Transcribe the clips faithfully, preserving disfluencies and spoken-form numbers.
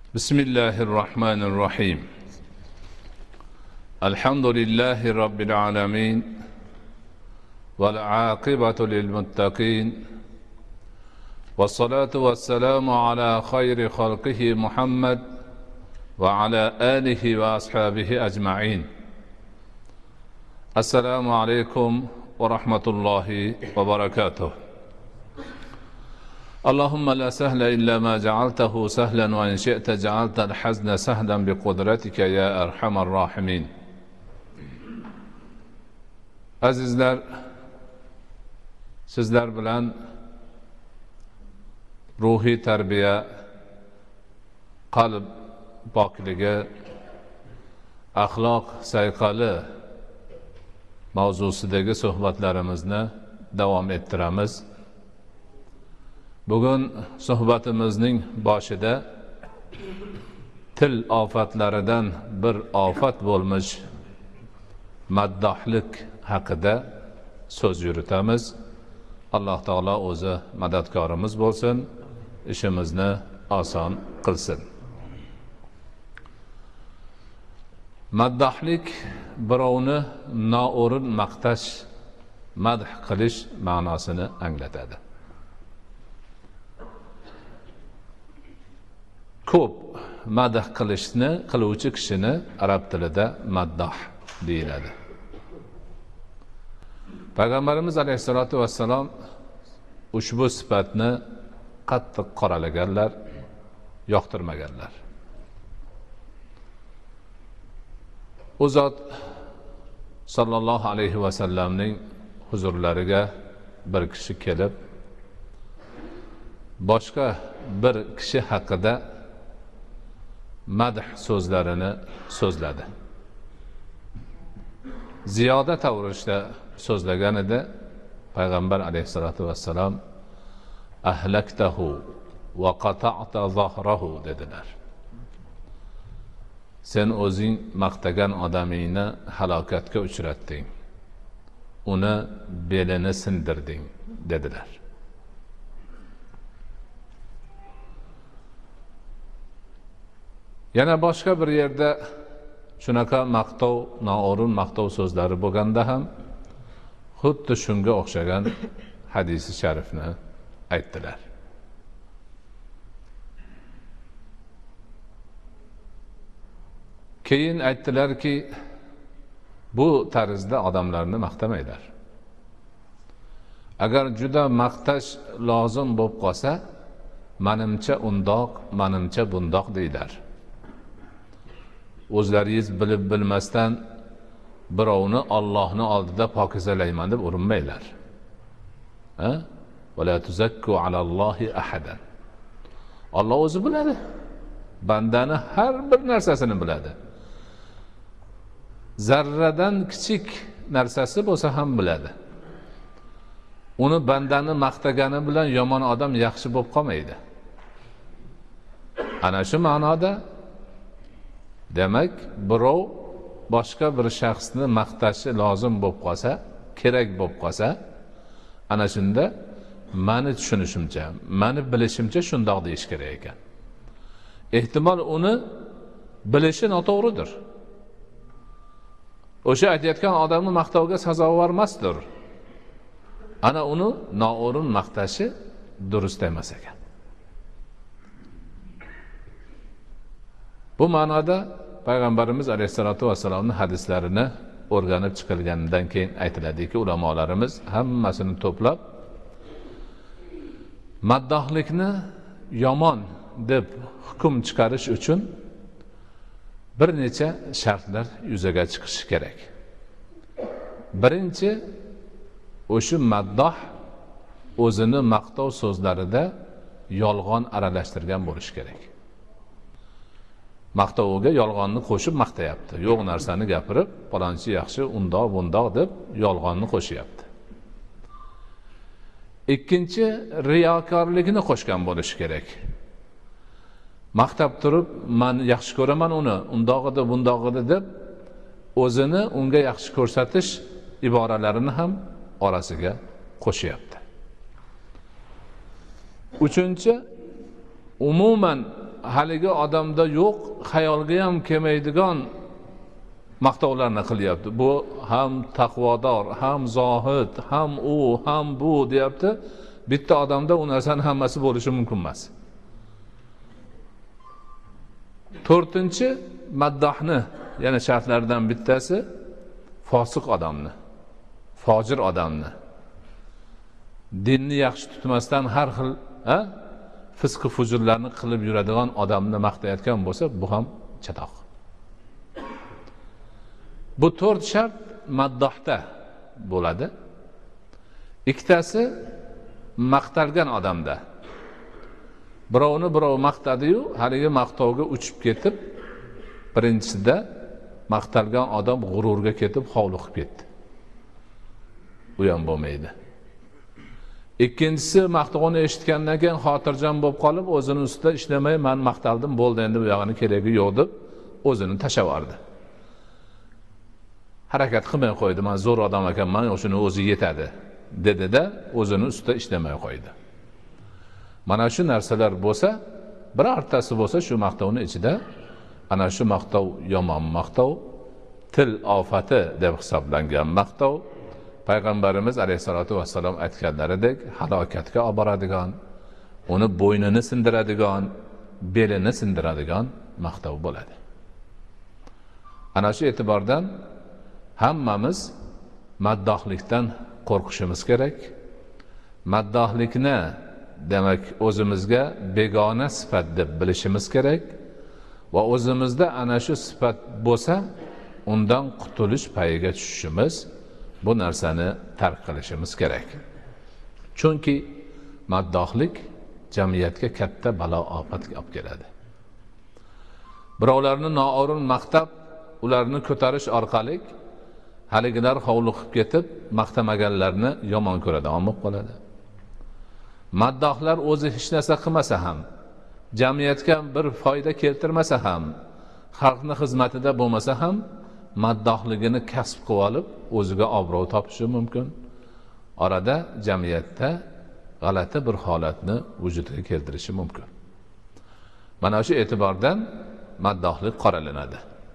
بسم الله الرحمن الرحيم الحمد لله رب العالمين والعاقبة للمتقين والصلاة والسلام على خير خلقه محمد وعلى آله وأصحابه أجمعين. السلام عليكم ورحمة الله وبركاته. اللهم لا سهل إلا ما جعلته سهلا وإن شئت جعلت الحزن سهلا بقدرتك يا أرحم الراحمين. Azizlar, sizlar bilan ruhiy tarbiya, qalb pokligi, axloq sayqali mavzusidagi suhbatlarimizni davom ettiramiz. Bugun suhbatimizning boshida til ofatlaridan bir ofat bo'lmish maddohlik haqida so'z yuritamiz. Alloh taolo o'zi madadkorimiz bo'lsin, ishimizni oson qilsin. Maddohlik birovni noo'rin maqtash, madh qilish ma'nosini anglatadi. Ko'p madh qilishni qiluvchi kishini arab tilida maddoh deyiladi. Payg'ambarimiz alayhisolatu vassalom ushbu sifatni qattiq qoralaganlar, yoqtirmaganlar. U zot sallallohu alayhi vasallamning huzurlariga bir kishi kelib, boshqa bir kishi haqida madh so'zlarini so'zladi. Ziyoda tavrishda so'zlagan edi. Payg'ambar alayhisolatu vassalam ahlaktahu va qata'ta zahrahu dedilar. Sen o'zing maqtagan odamingni halokatga uchratding, uni belini sindirding dedilar. Yana boshqa bir yerda shunaqa maqtov, noo'rin maqtov so'zlari bo'lganda ham xuddi shunga o'xshagan hadisi sharifni aytdilar. Keyin aytdilarki, bu tarzda odamlarni maqtamaylar. Agar juda maqtash lozim bo'lib qolsa, menimcha undoq, menimcha bundoq deylar. O'zlaringiz bilib bilmasdan birovni Allohning oldida pokizalayman deb urinmanglar. Ha? Va la tuzakku alallohi ahadan. Alloh o'zi biladi. Bandani har bir narsasini biladi. Zarradan kichik narsasi bo'lsa ham biladi. Uni bandani maqtagani bilan yomon odam yaxshi bo'lib qolmaydi. Ana shu ma'noda demak, birov boshqa bir shaxsni maqtashi lozim bo'lib qolsa, kerak bo'lib qolsa, ana shunda meni tushunishimcha, meni bilishimcha shundoq deyish kerak ekan. Ehtimol uni bilishi noto'g'ridir. O'sha aytayotgan odamni maqtovga sazovor emasdir. Ana uni noo'rin maqtashi durust emas ekan. Bu ma'noda Payg'ambarimiz alayhisolatu vassalomning hadislarini o'rganib chiqilganidan keyin aytiladiki, ulamolarimiz hammasini to'plab maddohlikni yomon deb hukm chiqarish uchun bir necha shartlar yuzaga chiqishi kerak. Birinchi, o'sha maddoh o'zini maqtov so'zlarida yolg'on aralashtirgan bo'lishi kerak. Maqtoviga yolg'onni qo'shib maqtayapti. Yo'q narsani gapirib, palonchi yaxshi, undoq, bundoq deb yolg'onni qo'shyapti. Ikkinchi, riyokorlikni qo'shgan bo'lishi kerak. Maqtab turib, men yaxshi ko'raman uni, undoq edi, bundoq edi deb o'zini unga yaxshi ko'rsatish iboralarini ham orasiga qo'shyapti. Uchinchi, umuman haligi odamda yo'q, xayolga ham kelmaydigan maqtovlarni qilyapti. Bu ham taqvodor, ham zohid, ham u, ham bu deyapti. Bitta odamda u narsaning hammasi bo'lishi mumkin emas. To'rtinchi maddohni, yana shartlardan bittasi fosiq odamni, fojir odamni, dinni yaxshi tutmasdan har xil ha fisq fujurlarni qilib yuradigan odamni maqtayotgan bo'lsa, bu ham chatoq. Bu to'rt shart maddohda bo'ladi. Ikkitasi maqtalgan odamda. Birovni birov maqtadi-yu, haligi maqtovga uchib ketib, birinchisida maqtalgan odam g'ururga ketib hovliqib ketdi. Bu ham bo'lmaydi. Ikkinchisi maqtovni eshitgandan keyin xotirjam bo'lib qolib, o'zining ustida ishlamay, men maqtaldim, bo'ldi, endi bu yog'ini keragi yo'q deb o'zini tashavardi. Harakat qilmay qo'ydi, men zo'r odam ekanman, o'shini o'zi yetadi, dedi-da, o'zini ustida ishlamay qo'ydi. Mana shu narsalar bo'lsa, birortasi bo'lsa shu maqtovning ichida, ana shu maqtov yomon maqtov, til ofati deb hisoblangan maqtov, Payg'ambarimiz alayhisolatu vassalom aytganlaridek halokatga olib boradigan, uni bo'ynini sindiradigan, belini sindiradigan maqtov bo'ladi. Ana shu e'tibordan hammamiz maddohlikdan qo'rqishimiz kerak. Maddohlikni demak o'zimizga begona sifat deb bilishimiz kerak va o'zimizda ana shu sifat bo'lsa, undan qutulish payiga tushishimiz, bu narsani tark qilishimiz kerak. Chunki maddohlik jamiyatga katta balo ofat olib keladi. Birovlarni noo'rin maqtab, ularni ko'tarish orqali haligilar hovliqib ketib, maqtamaganlarni yomon ko'radigan bo'lib qoladi. Maddohlar o'zi hech narsa qilmasa ham, jamiyatga bir foyda keltirmasa ham, xalqning xizmatida bo'lmasa ham, maddohligini kasb qilib olib, o'ziga obro' topishi mumkin. Orada jamiyatda g'alati bir holatni vujudga keltirishi mumkin. Mana shu e'tibordan maddohlik qoralanadi.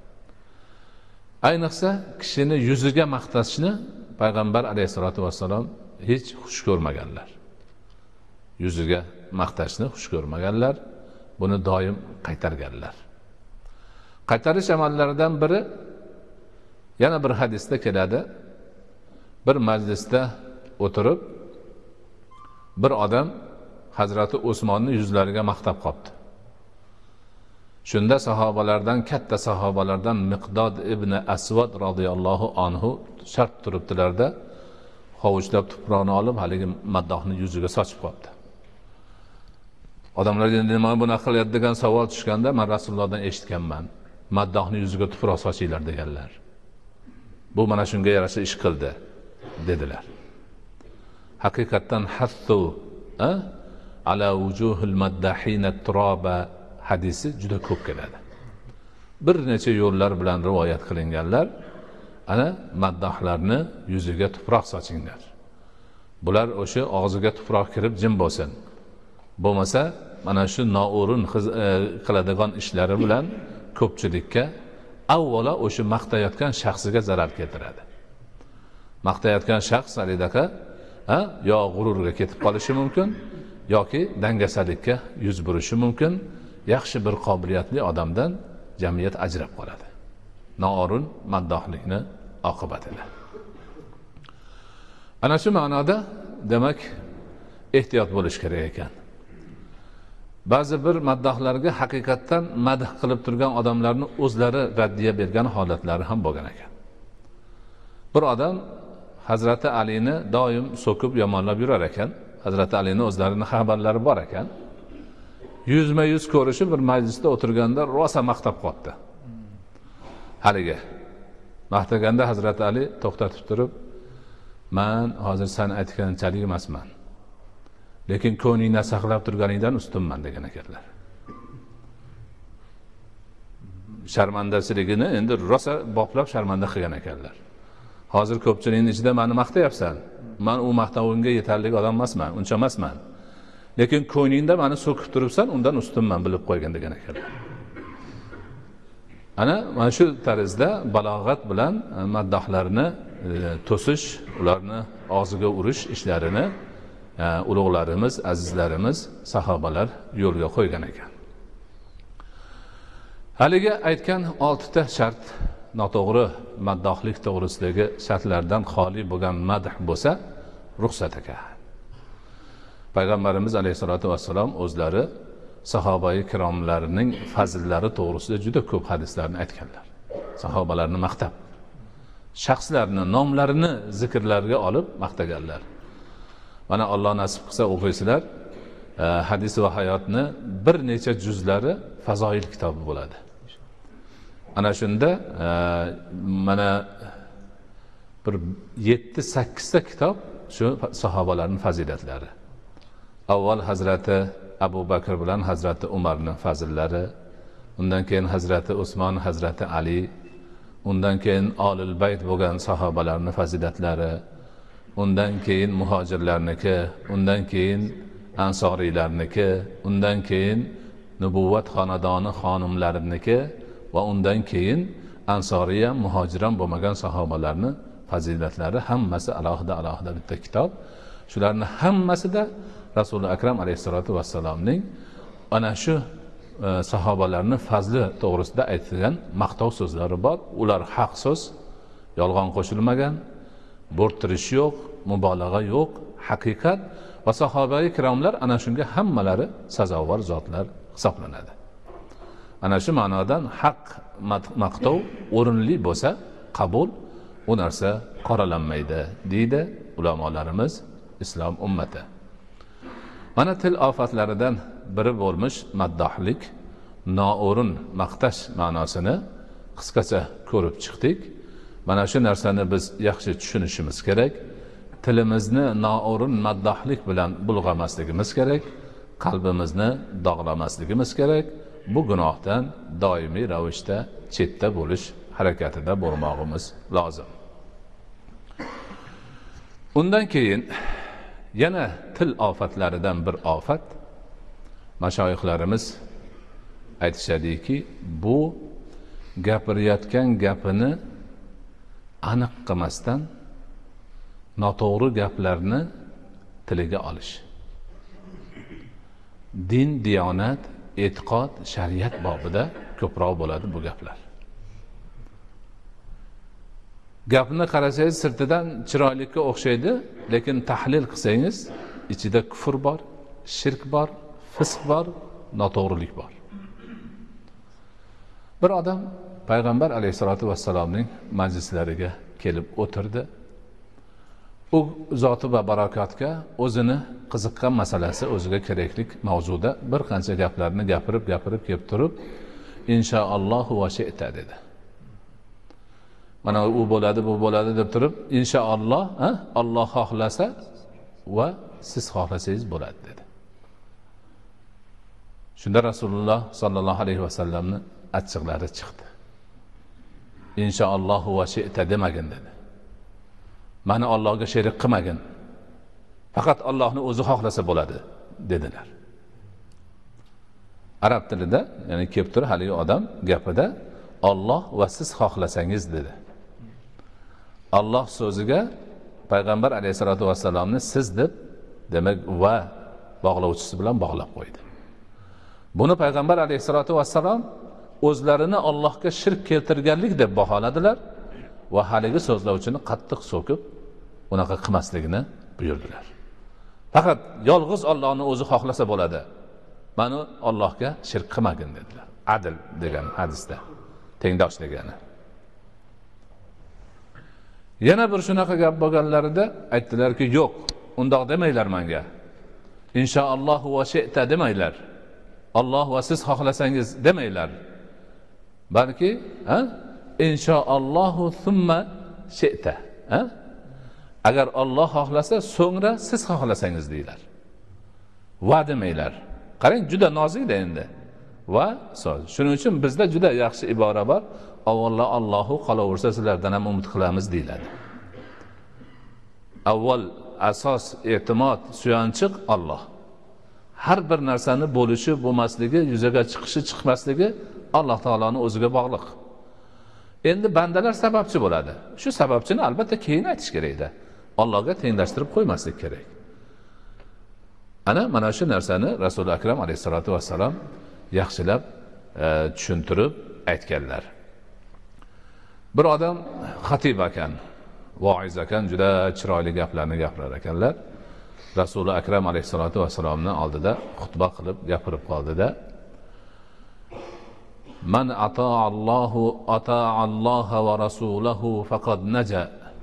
Ayniqsa kishini yuziga maqtashni Payg'ambar alayhisolatu vassalom hech xush ko'rmaganlar. Yuziga maqtashni xush ko'rmaganlar, buni doim qaytarganlar. Qaytarish amallaridan biri yana bir hadisda keladi. Bir majlisda o'tirib, bir odam Hazrati Usmonning yuzlariga maqtab qopti. Shunda sahobalardan, katta sahobalardan Miqdod ibn Aswad radhiyallohu anhu shart turibdilarda, hovuchlab tuproqni olib, haligi maddohning yuziga sochib qopti. Odamlarga nima buni qilyapti degan savol tushganda, men Rasulullohdan eshitganman, maddohning yuziga tuproq sochinglar deganlar. Bu mana shunga yarasha ish qildi dedilar. Haqiqatan hattu a ala wujuhil maddahina turaba hadisi juda ko'p keladi. Bir necha yo'llar bilan rivoyat qilinganlar, ana maddohlarni yuziga tuproq sochinglar. Bular o'sha og'ziga tuproq kirib jim bo'lsin. Bo'lmasa, mana shu noo'rin qiladigan ishlari bilan ko'pchilikka avvalo o'sha maqtayotgan shaxsiga zarar keltiradi. Maqtayotgan shaxs alidaka ha yo g'ururga ketib qolishi mumkin yoki dangasalikka yuz burishi mumkin. Yaxshi bir qobiliyatli odamdan jamiyat ajrab qoladi. Noo'rin maddohlikni oqibatida. Ana shu ma'noda demak ehtiyot bo'lish kerak ekan. Ba'zi bir maddohlarga haqiqatdan madh qilib turgan odamlarni o'zlari raddiya bergan holatlari ham bo'lgan ekan. Bir odam Hazrati Alini doim so'kib yomonlab yurar ekan. Hazrati Alini o'zlarining xabarlari bor ekan. Yuzma yuz ko'rishib bir majlisda o'tirganda rosa maqtab qopti. Haliga maqtaganda Hazrati Ali to'xtatib turib, "Men hozir sen aytganchalik emasman. Lekin ko'ningni saqlab turganingdan ustunman" degan ekanlar. Sharmandachiligini endi rosa boplab sharmanda qilgan ekanlar. Hozir ko'pchilikning ichida meni maqtayapsan. Men u maqtovingga yetarli odam emasman, uncha emasman. lekin ko'nglingda meni so'kib turibsan, undan ustunman bilib qo'ygan degan ekan. Ana mana shu tarzda balog'at bilan maddohlarni e, to'sish, ularni og'ziga urish ishlarini e, ulug'larimiz, azizlarimiz, sahobalar yo'lga qo'ygan ekan. Haligi aytgan oltita shart noto'g'ri maddohlik to'g'risidagi shartlardan xoli bo'lgan madh bo'lsa, ruxsat ekan. Payg'ambarimiz alayhisolatu vassalom o'zlari sahobai kiromlarining fazillari to'g'risida juda ko'p hadislarni aytganlar. Sahobalarni maqtab, shaxslarni nomlarini zikrlarga olib maqtaganlar. Mana Alloh nasib qilsa o'qiysizlar, hadis va hayotni bir necha juzlari fazoil kitobi bo'ladi. Ana shunda mana bir yetti sakkiz ta kitob shu sahobalarning fazilatlari. Avval Hazrati Abu Bakr bilan Hazrati Umarning fazillari, undan keyin Hazrati Usmon, Hazrati Ali, undan keyin Olul Bayt bo'lgan sahobalarning fazilatlari, undan keyin muhojirlarniki, undan keyin ansoriylarniki, undan keyin nubuvvat xonadoni xonimlariniki va undan keyin ansoriya, muhojiran bo'lmagan sahobalarning fazilatlari hammasi alohida-alohida bitta kitob. Shularning hammasida Rasululloh akram alayhisolatu vassalomning ana shu e, sahobalarning fazli to'g'risida aytilgan maqtov so'zlari bor. Ular haq so'z, yolg'on qo'shilmagan, bo'rttirish yo'q, mubolag'a yo'q, haqiqat va sahobai kiromlar ana shunga hammalari sazovor zotlar hisoblanadi. Ana shu ma'nodan haq maqtov o'rinli bo'lsa, qabul, u narsa qoralanmaydi deydi ulamolarimiz, islom ummati. Mana til ofatlaridan biri bo'lmish maddohlik, noo'rin maqtash ma'nosini qisqacha ko'rib chiqdik. Mana shu narsani biz yaxshi tushunishimiz kerak. Tilimizni noo'rin maddohlik bilan bulg'amasligimiz kerak, qalbimizni dog'lamasligimiz kerak. Bu gunohdan doimiy ravishda chetda bo'lish harakatida bo'lmog'imiz lozim. Undan keyin yana til ofatlaridan bir ofat, mashoyixlarimiz aytishadiki, bu gapirayotgan gapini aniq qilmasdan noto'g'ri gaplarni tiliga olish. Din, diyonat, e'tiqod, shariat bobida ko'proq bo'ladi bu gaplar. Gapni qarasangiz sirtidan chiroylikka o'xshaydi, lekin tahlil qilsangiz ichida kufr bor, shirk bor, fisq bor, noto'g'rilik bor. Bir odam payg'ambar alayhisolatu vassalomning majlislariga kelib o'tirdi. U zoti va barakotga o'zini qiziqqan masalasi, o'ziga keraklik mavzuda bir qancha gaplarni gapirib gapirib kelib turib, inshaalloh va shi'ta dedi. Mana u bo'ladi, bu bo'ladi deb turib, inshaalloh, ha, Alloh xohlasa va siz xohlasangiz bo'ladi dedi. Shunda Rasululloh sallallohu alayhi vasallamning achchiqlari chiqdi. Inshaalloh va shi'ta demagin dedi. Mani Allohga sherik qilmagin. Faqat Allohni o'zi xohlasa bo'ladi dedilar. Arab tilida, ya'ni kelib turib haligi odam gapida Alloh va siz xohlasangiz dedi. Alloh so'ziga payg'ambar alayhisolatu vassalomni siz deb, demak va bog'lovchisi bilan bog'lab qo'ydi. Buni payg'ambar alayhisolatu vassalom o'zlarini Allohga shirk keltirganlik deb baholadilar va haligi so'zlovchini qattiq so'kib, unaqa qilmasligini buyurdilar. Faqat yolg'iz Allohni o'zi xohlasa bo'ladi. Mani Allohga shirk qilmagin dedilar. Adl degan hadisda tengdosh degani. Yana bir shunaqa gap bo'lganlarida aytdilarki, yo'q, undoq demanglar menga. Inshaalloh va shi'ta demanglar. Alloh va siz xohlasangiz demanglar. Balki, ha? Inshaalloh thumma shi'ta, ha? Agar Alloh xohlasa, so'ngra siz xohlasangiz deylar. Va demanglar. Qarang, juda nozikda endi. Va so'z. Shuning uchun bizda juda yaxshi ibora bor. Avvallo Allohu qolaversa sizlardan ham umid qilamiz deyiladi. Avval asos, e'timod, suyanchiq Alloh. har bir narsani bo'lishi, bo'lmasligi, yuzaga chiqishi, chiqmasligi Alloh taoloning o'ziga bog'liq. Endi bandalar sababchi bo'ladi. Shu sababchini albatta keyin aytish kerak-da. Allohga tenglashtirib qo'ymaslik kerak. Ana mana shu narsani Rasul akram alayhisolatu vassalam yaxshilab e, tushuntirib aytganlar. Bir odam xatib ekan, voiz ekan, juda chiroyli gaplarni gapirar ekanlar. Rasul akram alayhisolatu vassalamning oldida xutba qilib gapirib qoldida, "Man ata'allohu ata'alloha va rasulahu faqad naja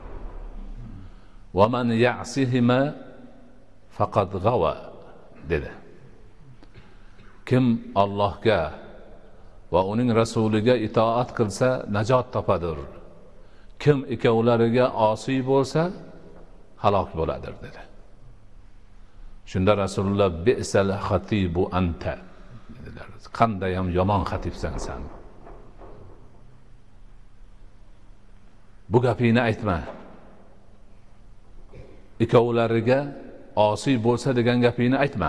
va man ya'sihima faqad g'awa" dedi. Kim Allohga va uning rasuliga itoat qilsa najot topadir. Kim ikkovlariga osiy bo'lsa halok bo'ladir dedi. Shunda Rasululloh "Bi'sal xatibu anta" dedilar. Qanday ham yomon xatibsan sen. Bu gapingni aytma. Ikkovlariga osiy bo'lsa degan gapingni aytma.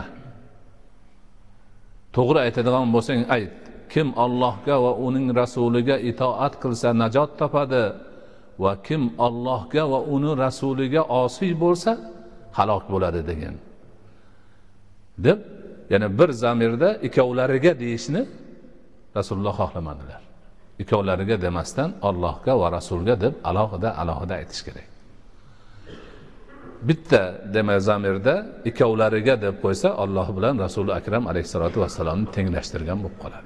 To'g'ri aytadigan bo'lsang ayt. Kim Allohga va uning rasuliga itoat qilsa najot topadi va kim Allohga va uning rasuliga osiy bo'lsa halok bo'ladi degan. Deb, yana bir zamirda ikkovlariga deyishni Rasululloh xohlamadilar. Ikkovlariga demasdan Allohga va rasulga deb alohida alohida aytish kerak. Bitta dema zamirda ikkovlariga deb qo'ysa Alloh bilan Rasul akram alayhisolatu vassalomni tenglashtirgan bo'lib qoladi.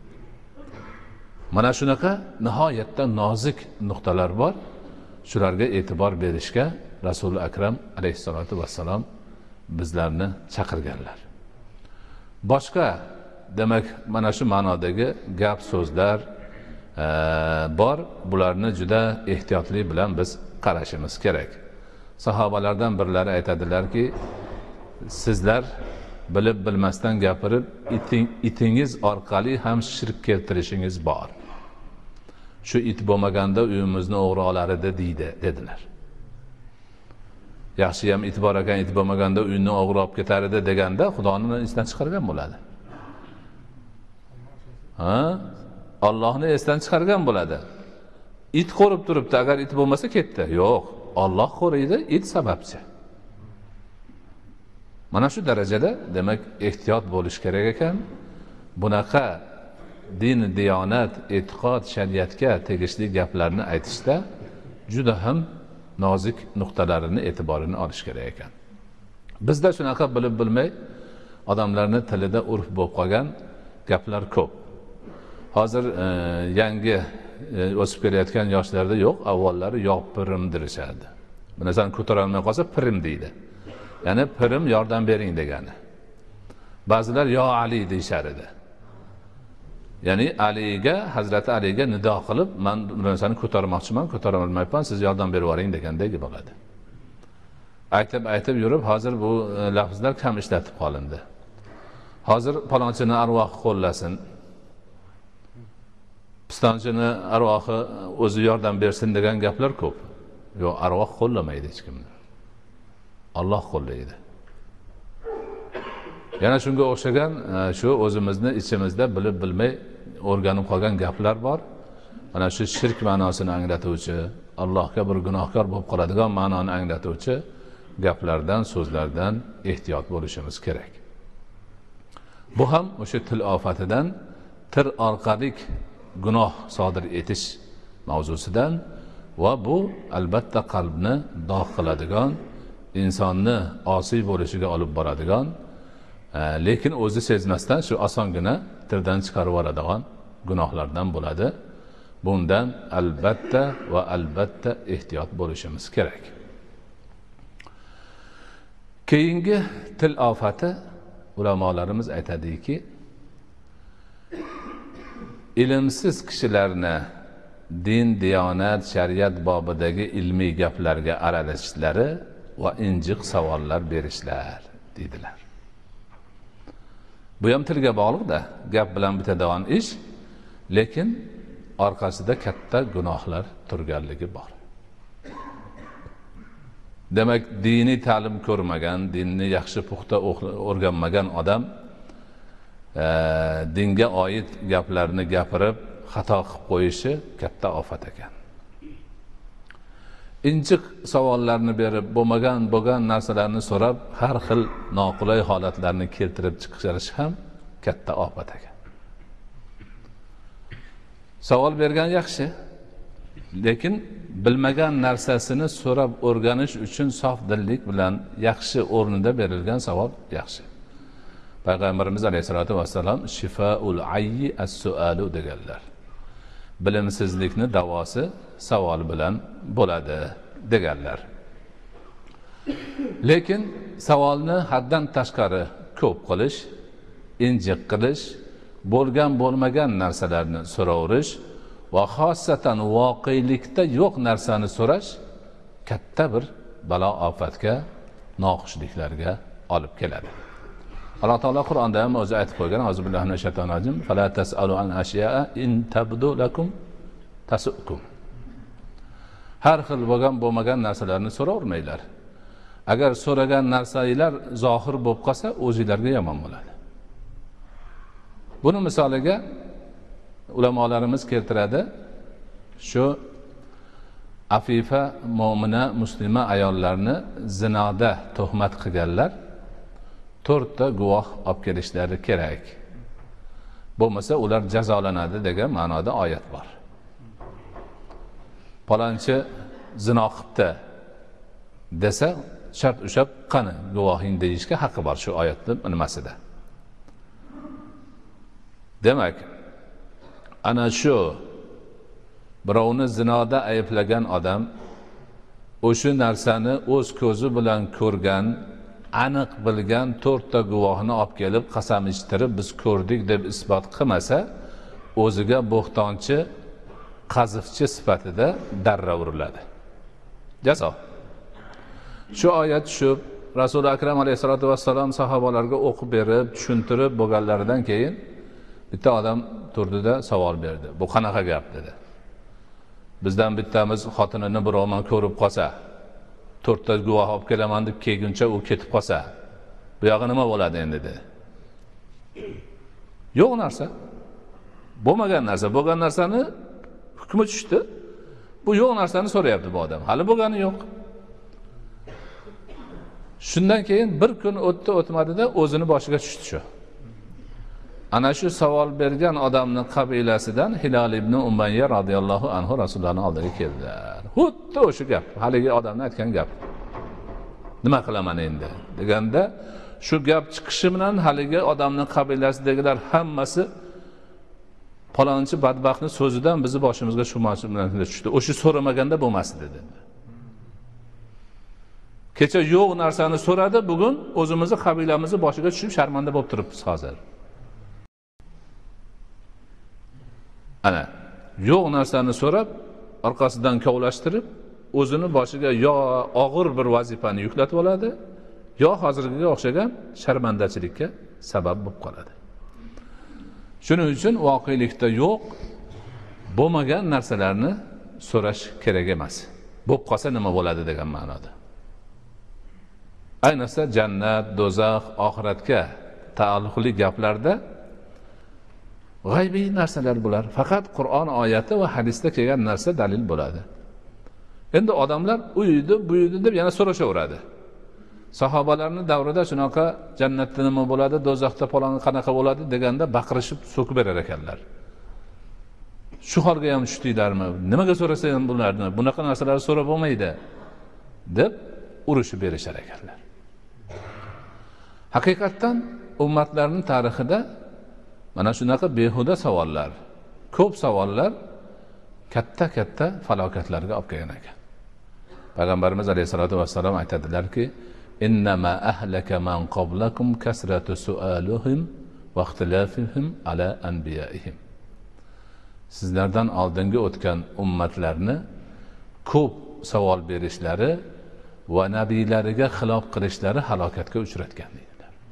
Mana shunaqa nihoyatda nozik nuqtalar bor. Shularga e'tibor berishga Rasul akram alayhisolatu vassalom bizlarni chaqirganlar. Boshqa demak mana shu ma'nodagi gap so'zlar e, bor. Bularni juda ehtiyotli bilan biz qarashimiz kerak. Sahobalardan birlari aytadilarki, sizlar bilib bilmasdan gapirib iting, itingiz orqali ham shirk keltirishingiz bor. Shu it bo'lmaganda uyimizni o'g'ri olardi deydi dedilar. Yaxshi ham it bor ekan, it bo'lmaganda uyni o'g'ri olib ketar edi deganda Xudoni esdan chiqargan bo'ladi. Ha? Allohni esdan chiqargan bo'ladi. It qo'rib turibdi, agar it bo'lmasa ketdi. Yo'q, Alloh qo'riydi, it sababchi. Mana shu darajada demak ehtiyot bo'lish kerak ekan. Bunaqa din, diyonat, e'tiqod, shariatga tegishli gaplarni aytishda juda ham nozik nuqtalarini e'tiborini olish kerak ekan. Bizda shunaqa bilib bilmay odamlarning tilida urf bo'lib qolgan gaplar ko'p. Hozir e, yangi e, o'sib kelayotgan yoshlarda yo'q, avvallari yo pirim dirishadi. Bu narsani ko'tara olmay qolsa pirim deydi. Ya'ni pirim yordam bering degani. Ba'zilar yo Ali deyshar edi. Ya'ni Aliga, Hazrati Aliga nido qilib, men bu narsani ko'tarmoqchiman, ko'tara olmayapman, siz yordam berib yuboring degandek bo'ladi. Aytib aytib yurib, hozir bu lafzlar kam ishlatib qolindi. Hozir palonchini arvohi qo'llasin. Pistonchini arvohi o'zi yordam bersin degan gaplar ko'p. Yo'q, arvoh qo'llamaydi hech kimni. Alloh qo'llaydi. Yana shunga o'xshagan shu o'zimizni ichimizda bilib bilmay o'rganib qolgan gaplar bor. Mana shu shirk ma'nosini anglatuvchi, Allohga bir gunohkor bo'lib qoladigan ma'noni anglatuvchi gaplardan, so'zlardan ehtiyot bo'lishimiz kerak. Bu ham o'sha til ofatidan, til orqali gunoh sodir etish mavzusidan va bu albatta qalbni dog' qiladigan, insonni osiy bo'lishiga olib boradigan, lekin o'zi sezmasdan shu osongina tildan chiqarib yuboradigan gunohlardan bo'ladi. Bundan albatta va albatta ehtiyot bo'lishimiz kerak. Keyingi til ofati ulamolarimiz aytadiki, ilmsiz kishilarni din, diyonat, shariat bobidagi ilmiy gaplarga aralashishlari va injiq savollar berishlar dedilar. Bu ham tilga bog'liq-da, gap bilan bitadigan ish, lekin orqasida katta gunohlar turganligi bor. Demak, diniy ta'lim ko'rmagan, dinni yaxshi puxta o'rganmagan odam e, dinga oid gaplarni gapirib xato qilib qo'yishi katta ofat ekan. Injiq savollarni berib, bo'lmagan bo'lgan narsalarni so'rab, har xil noqulay holatlarni keltirib chiqarish ham katta ofat ekan. Savol bergan yaxshi, lekin bilmagan narsasini so'rab o'rganish uchun sof dillik bilan yaxshi o'rnida berilgan savol yaxshi. Payg'ambarimiz alayhisolatu vassalom shifaul ayyi as-sualu deganlar. Bilimsizlikni davosi savol bilan bo'ladi deganlar. Lekin savolni haddan tashqari ko'p qilish, injiq qilish, bo'lgan bo'lmagan narsalarni so'raverish va xossatan voqelikda yo'q narsani so'rash katta bir balo ofatga, noxushliklarga olib keladi. Alloh taolo Qur'onda ham o'zi aytib qo'ygan, auzubillahi minash shaytonir rojim, fala tasalu an ashiya'a in tabdu lakum tasukum. Har xil bo'lgan bo'lmagan narsalarni so'ravermanglar. Agar so'ragan narsalar zohir bo'lib qolsa, o'zingizlarga yomon bo'ladi. Buni misoliga ulamolarimiz keltiradi. Shu afifa, mo'mina, muslima ayollarni zinoda tuhmat qilganlar to'rtta guvoh olib kelishlari kerak. Bo'lmasa ular jazolanadi degan ma'noda oyat bor. Palonchi zino qilibdi desa, shart ushab qani guvohing deyishga haqqi bor shu oyatning nimasida. Demak, ana shu birovni zinoda ayblagan odam o'sha narsani o'z ko'zi bilan ko'rgan, aniq bilgan to'rtta guvohni olib kelib qasam ichtirib biz ko'rdik deb isbot qilmasa, o'ziga bo'xtonchi, qazifchi sifatida darra uriladi. Jazo. Shu oyat tushib, Rasul akram alayhisolatu vassalom sahobalarga o'qib berib, tushuntirib bo'lganlaridan keyin bitta odam turdida savol berdi. Bu qanaqa gap dedi. Bizdan bittamiz xotinini birovman ko'rib qolsa, to'rtta guvoh olib kelaman deb kelguncha u ketib qolsa, bu yog'i nima bo'ladi endi dedi. Yo'q narsa. Bo'lmagan narsa, bo'lgan narsani hukmi tushdi. Bu yo'q narsani so'rayapti bu odam. Hali bo'lgani yo'q. Shundan keyin bir kun o'tdi, o'tmadida o'zini boshiga tushdi shu. Ana shu savol bergan odamning qabilasidan Hilal ibn Umayya radhiyallohu anhu Rasulullohning oldiga keldilar. Xuddi o'sha gap, haligi odamning aytgan gap. Nima qilaman endi deganda, shu gap chiqishi bilan haligi odamning qabilasidagilar hammasi palonchi badbaxtning so'zidan bizni boshimizga shu mas'ul bilan tushdi. O'sha so'ramaganda bo'lmasdi dedi. Kecha yo'q narsani so'radi, bugun o'zimizni qabilamizni boshiga tushib sharmanda bo'lib turibmiz hozir. Ana, yo'q narsani so'rab, orqasidan kovlashtirib, o'zini boshiga yo og'ir bir vazifani yuklatib oladi, yo hozirgiga o'xshagan sharmandachilikka sabab bo'lib qoladi. Shuning uchun voqelikda yo'q, bo'lmagan narsalarni so'rash kerak emas. Bo'lib qolsa nima bo'ladi degan ma'noda. Ayniqsa jannat, do'zax, oxiratga taalluqli gaplarda g'aybiy narsalar bular. Faqat Qur'on oyati va hadisda kelgan narsa dalil bo'ladi. Endi odamlar uydi, buydi deb yana so'rashaveradi. Sahobalarning davrida shunaqa jannatda nima bo'ladi, do'zaxda falon qanaqa bo'ladi deganda baqirishib so'kib berar ekanlar. Shu holga ham tushdinglarmi? Nimaga so'rasa ham bularni? Bunaqa narsalarni so'rab bo'lmaydi deb urushib berishar ekanlar. Haqiqatan ummatlarning tarixida mana shunaqa behuda savollar, ko'p savollar katta-katta falokatlarga olib kelgan ekan. Payg'ambarimiz alayhisolatu vassalom aytadilar-ki, "Innama ahlaka man qablakum kasratu su'aluhum va ikhtilafihim ala anbiya'ihim." Sizlardan oldingi o'tgan ummatlarni ko'p savol berishlari va nabiylariga xilof qilishlari halokatga uchratgan deydilar.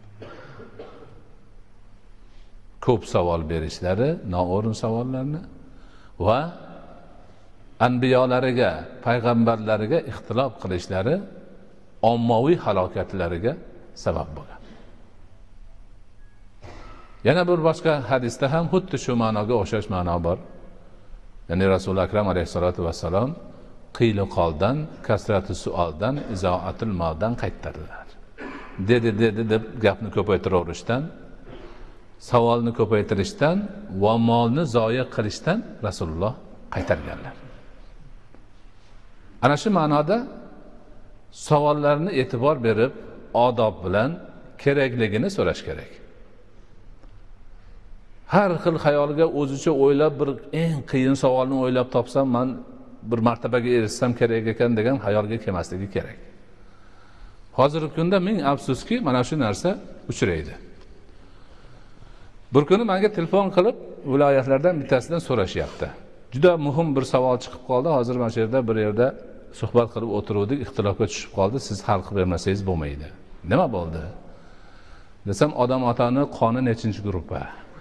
Ko'p savol berishlari, noo'rin savollarni va anbiyolariga, payg'ambarlariga ixtilof qilishlari ommaviy halokatlariga sabab bo'lgan. Yana bir boshqa hadisda ham xuddi shu ma'noga o'xshash ma'no bor. Ya'ni Rasul akram alayhisolatu vassalom qiyli qoldan, kasratu suoldan, izoatul maldan qaytardilar. Dedi dedi deb gapni ko'paytiraverishdan, savolni ko'paytirishdan va molni zoya qilishdan Rasululloh qaytarganlar. Ana shu ma'noda savollarni e'tibor berib, odob bilan kerakligini so'rash kerak. Har xil xayolga o'zicha o'ylab bir eng qiyin savolni o'ylab topsam, men bir martabaga erishsam kerak ekan degan xayolga kelmasligi kerak. Hozirgi kunda ming afsuski mana shu narsa uchraydi. Bir kuni menga telefon qilib, viloyatlardan bittasidan so'rashyapti. Juda muhim bir savol chiqib qoldi. Hozir mana shu yerda bir yerda suhbat qilib o'tiruvdik, ixtilofga tushib qoldi. Siz hal qilib bermasangiz bo'lmaydi. Nima bo'ldi? Desam, odam otani qoni nechinchi guruh?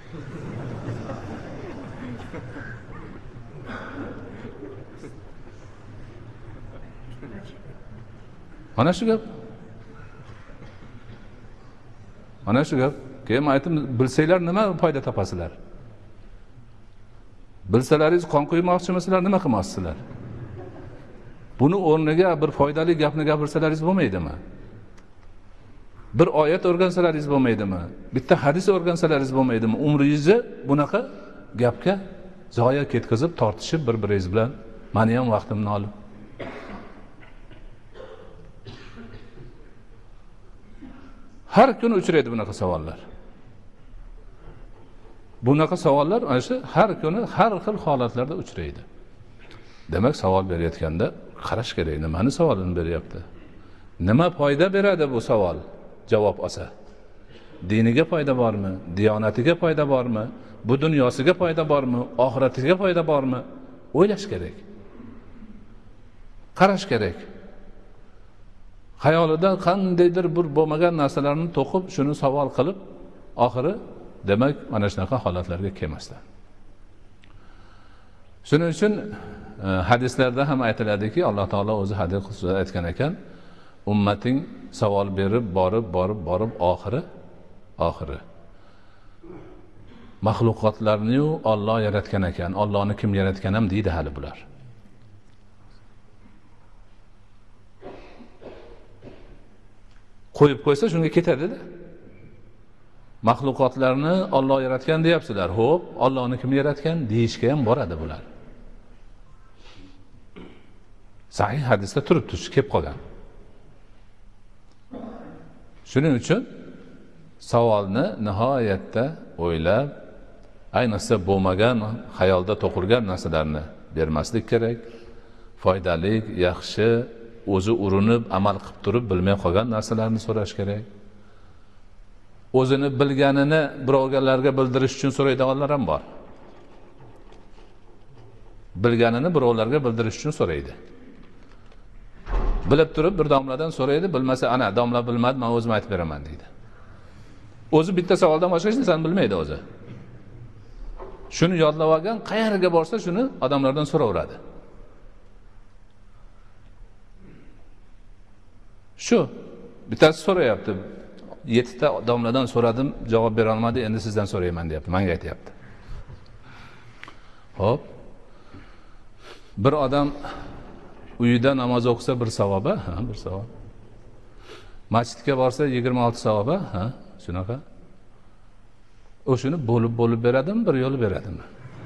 Mana shu gap. Mana shu gap. Keyin aytdim, bilsanglar nima foyda topasizlar? Bilsalaringiz qon quymoqchimisizlar, nima qilmoqchisizlar? Buni o'rniga bir foydali gapni gapirsalaringiz bo'lmaydimi? Bir oyat o'rgansalaringiz bo'lmaydimi? Bitta hadis o'rgansalaringiz bo'lmaydimi? Umringizni bunaqa gapga zoya ketkazib, tortishib bir-biringiz bilan meni ham vaqtimni olib. Har kuni uchraydi bunaqa savollar. Bunaqa savollar ana shu har kuni har xil holatlarda uchraydi. Demak, savol berayotganda qarash kerak, nimani savolini beryapti? Nima foyda beradi bu savol? Javob olsa. Diniga foyda bormi? Diyonatiga foyda bormi? Bu dunyosiga foyda bormi? Oxiratiga foyda bormi? O'ylash kerak. Qarash kerak. Xayolida qandaydir bir bo'lmagan narsalarni to'qib, shuni savol qilib, oxiri demak mana shunaqa holatlarga kelmasdan. Shuning uchun hadislarda ham aytiladiki, Alloh taolo o'zi hadisda aytgan ekan, ummating savol berib, borib, borib, borib oxiri oxiri maxluqotlarni Alloh yaratgan ekan. Allohni kim yaratgan ham deydi hali bular. Qo'yib qo'ysa shunga ketadi-da. Maxluqotlarni Alloh yaratgan deyapsizlar. Xo'p, Allohni kim yaratgan deyishga ham boradi bular. Sahih hadisda turibdi, shu kelib qolgan. Shuning uchun savolni nihoyatda o'ylab, ayniqsa bo'lmagan, xayolda to'qilgan narsalarni bermaslik kerak. Foydali, yaxshi, o'zi urinib, amal qilib turib bilmay qolgan narsalarni so'rash kerak. O'zini bilganini birovlarga bildirish uchun so'raydiganlar ham bor. Bilganini birovlarga bildirish uchun so'raydi. Bilib turib bir domladan so'raydi, bilmasa ana domla bilmadi, men o'zim aytib beraman deydi. O'zi bitta savoldan boshqa hech narsani bilmaydi o'zi. Shuni yodlab olgan, qayerga borsa shuni odamlardan so'raveradi. Shu bittasi so'rayapti. yettita domladan so'radim, javob bera olmadi, endi sizdan so'rayman deyapti, menga aytayapti. Xo'p. Bir odam uyida namoz o'qisa bir savoba, ha, bir savob. Masjidga borsa yigirma olti savoba, ha, shunaqa. O'shuni bo'lib-bo'lib beradimi, bir yo'l beradimi?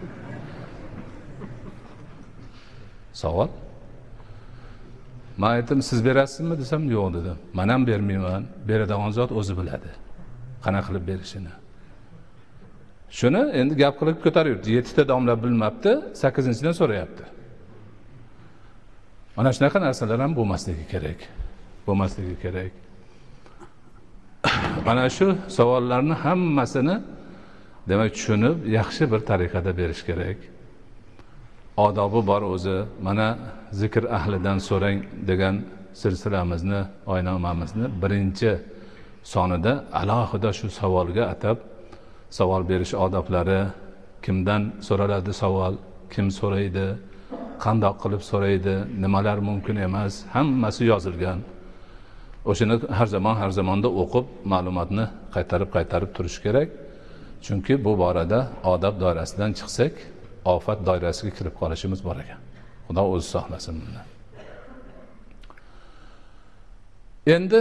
Savol. Men aytdim, siz berasizmi desam, yo'q dedim. Men ham bermayman. Beradigan zot o'zi biladi. Qanaqa qilib berishini. Shuni endi gap qilib ko'taryapti. yettita domla bilmabdi, sakkizinchidan so'rayapti. Mana shunaqa narsalar ham bo'lmasligi kerak. Bo'lmasligi kerak. Mana shu savollarni hammasini demak tushunib, yaxshi bir tariqada berish kerak. Odobi bor o'zi. Mana zikr ahlidan so'rang degan silsilamizni, oynomamizni birinchi sonida alohida shu savolga atab savol berish odoblari, kimdan so'raladi savol, kim so'raydi, qandoq qilib so'raydi, nimalar mumkin emas, hammasi yozilgan. o'shani har zamon har zamonda o'qib ma'lumotni qaytarib qaytarib turish kerak. Chunki bu borada odob doirasidan chiqsak, ofat doirasiga kirib qolishimiz bor ekan. Xudo o'zi saqlasin bundan. Endi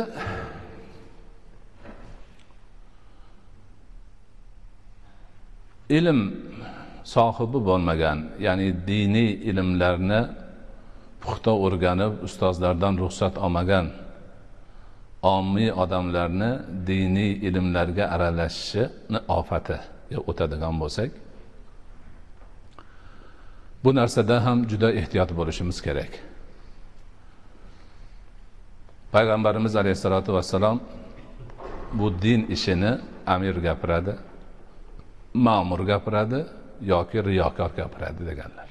ilm sohibi bo'lmagan, ya'ni diniy ilmlarni puxta o'rganib, ustozlardan ruxsat olmagan ommiy odamlarni diniy ilmlarga aralashishini ofatiga o'tadigan bo'lsak, bu narsada ham juda ehtiyot bo'lishimiz kerak. Payg'ambarimiz alayhisolatu vassalom bu din ishini amir gapiradi, ma'mur gapiradi yoki riyokor gapiradi deganlar.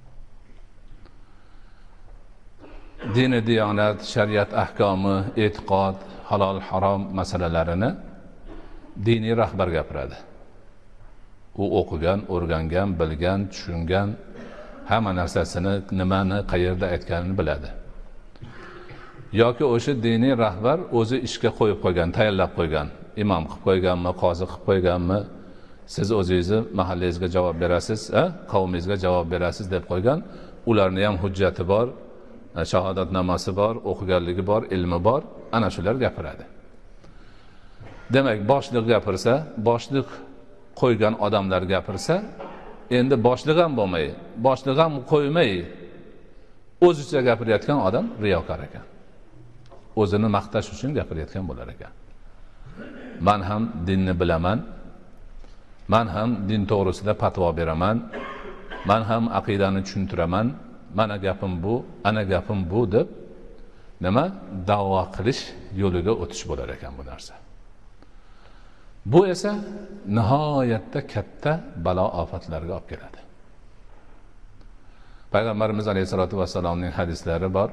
Dini diyonat, shariat ahkomi, e'tiqod, halol harom masalalarini diniy rahbar gapiradi. U o'qigan, o'rgangan, bilgan, tushungan, hamma narsasini nimani qayerda aytganini biladi. Yoki o'sha diniy rahbar o'zi ishga qo'yib qo'ygan, tayyorlab qo'ygan, imom qilib qo'yganmi, qozi qilib qo'yganmi, siz o'zingizni mahallangizga javob berasiz, qavmingizga javob berasiz deb qo'ygan. Ularni ham hujjati bor, shahodatnomasi bor, o'qiganligi bor, ilmi bor, ana shular gapiradi. Demak, boshliq gapirsa, boshliq qo'ygan odamlar gapirsa, endi boshliq ham bo'lmay, boshliq ham qo'ymay, o'zicha gapirayotgan odam riyokor ekan. O'zini maqtash uchun gapirayotgan bo'lar ekan. Men ham dinni bilaman, men ham din to'g'risida fatvo beraman, men ham aqidani tushuntiraman, mana gapim bu, ana gapim bu deb nima da'vo qilish yo'liga o'tish bo'lar ekan bu narsa. Bu esa nihoyatda katta balo ofatlarga olib keladi. Payg'ambarimiz alayhisolatu vassalomning hadislari bor.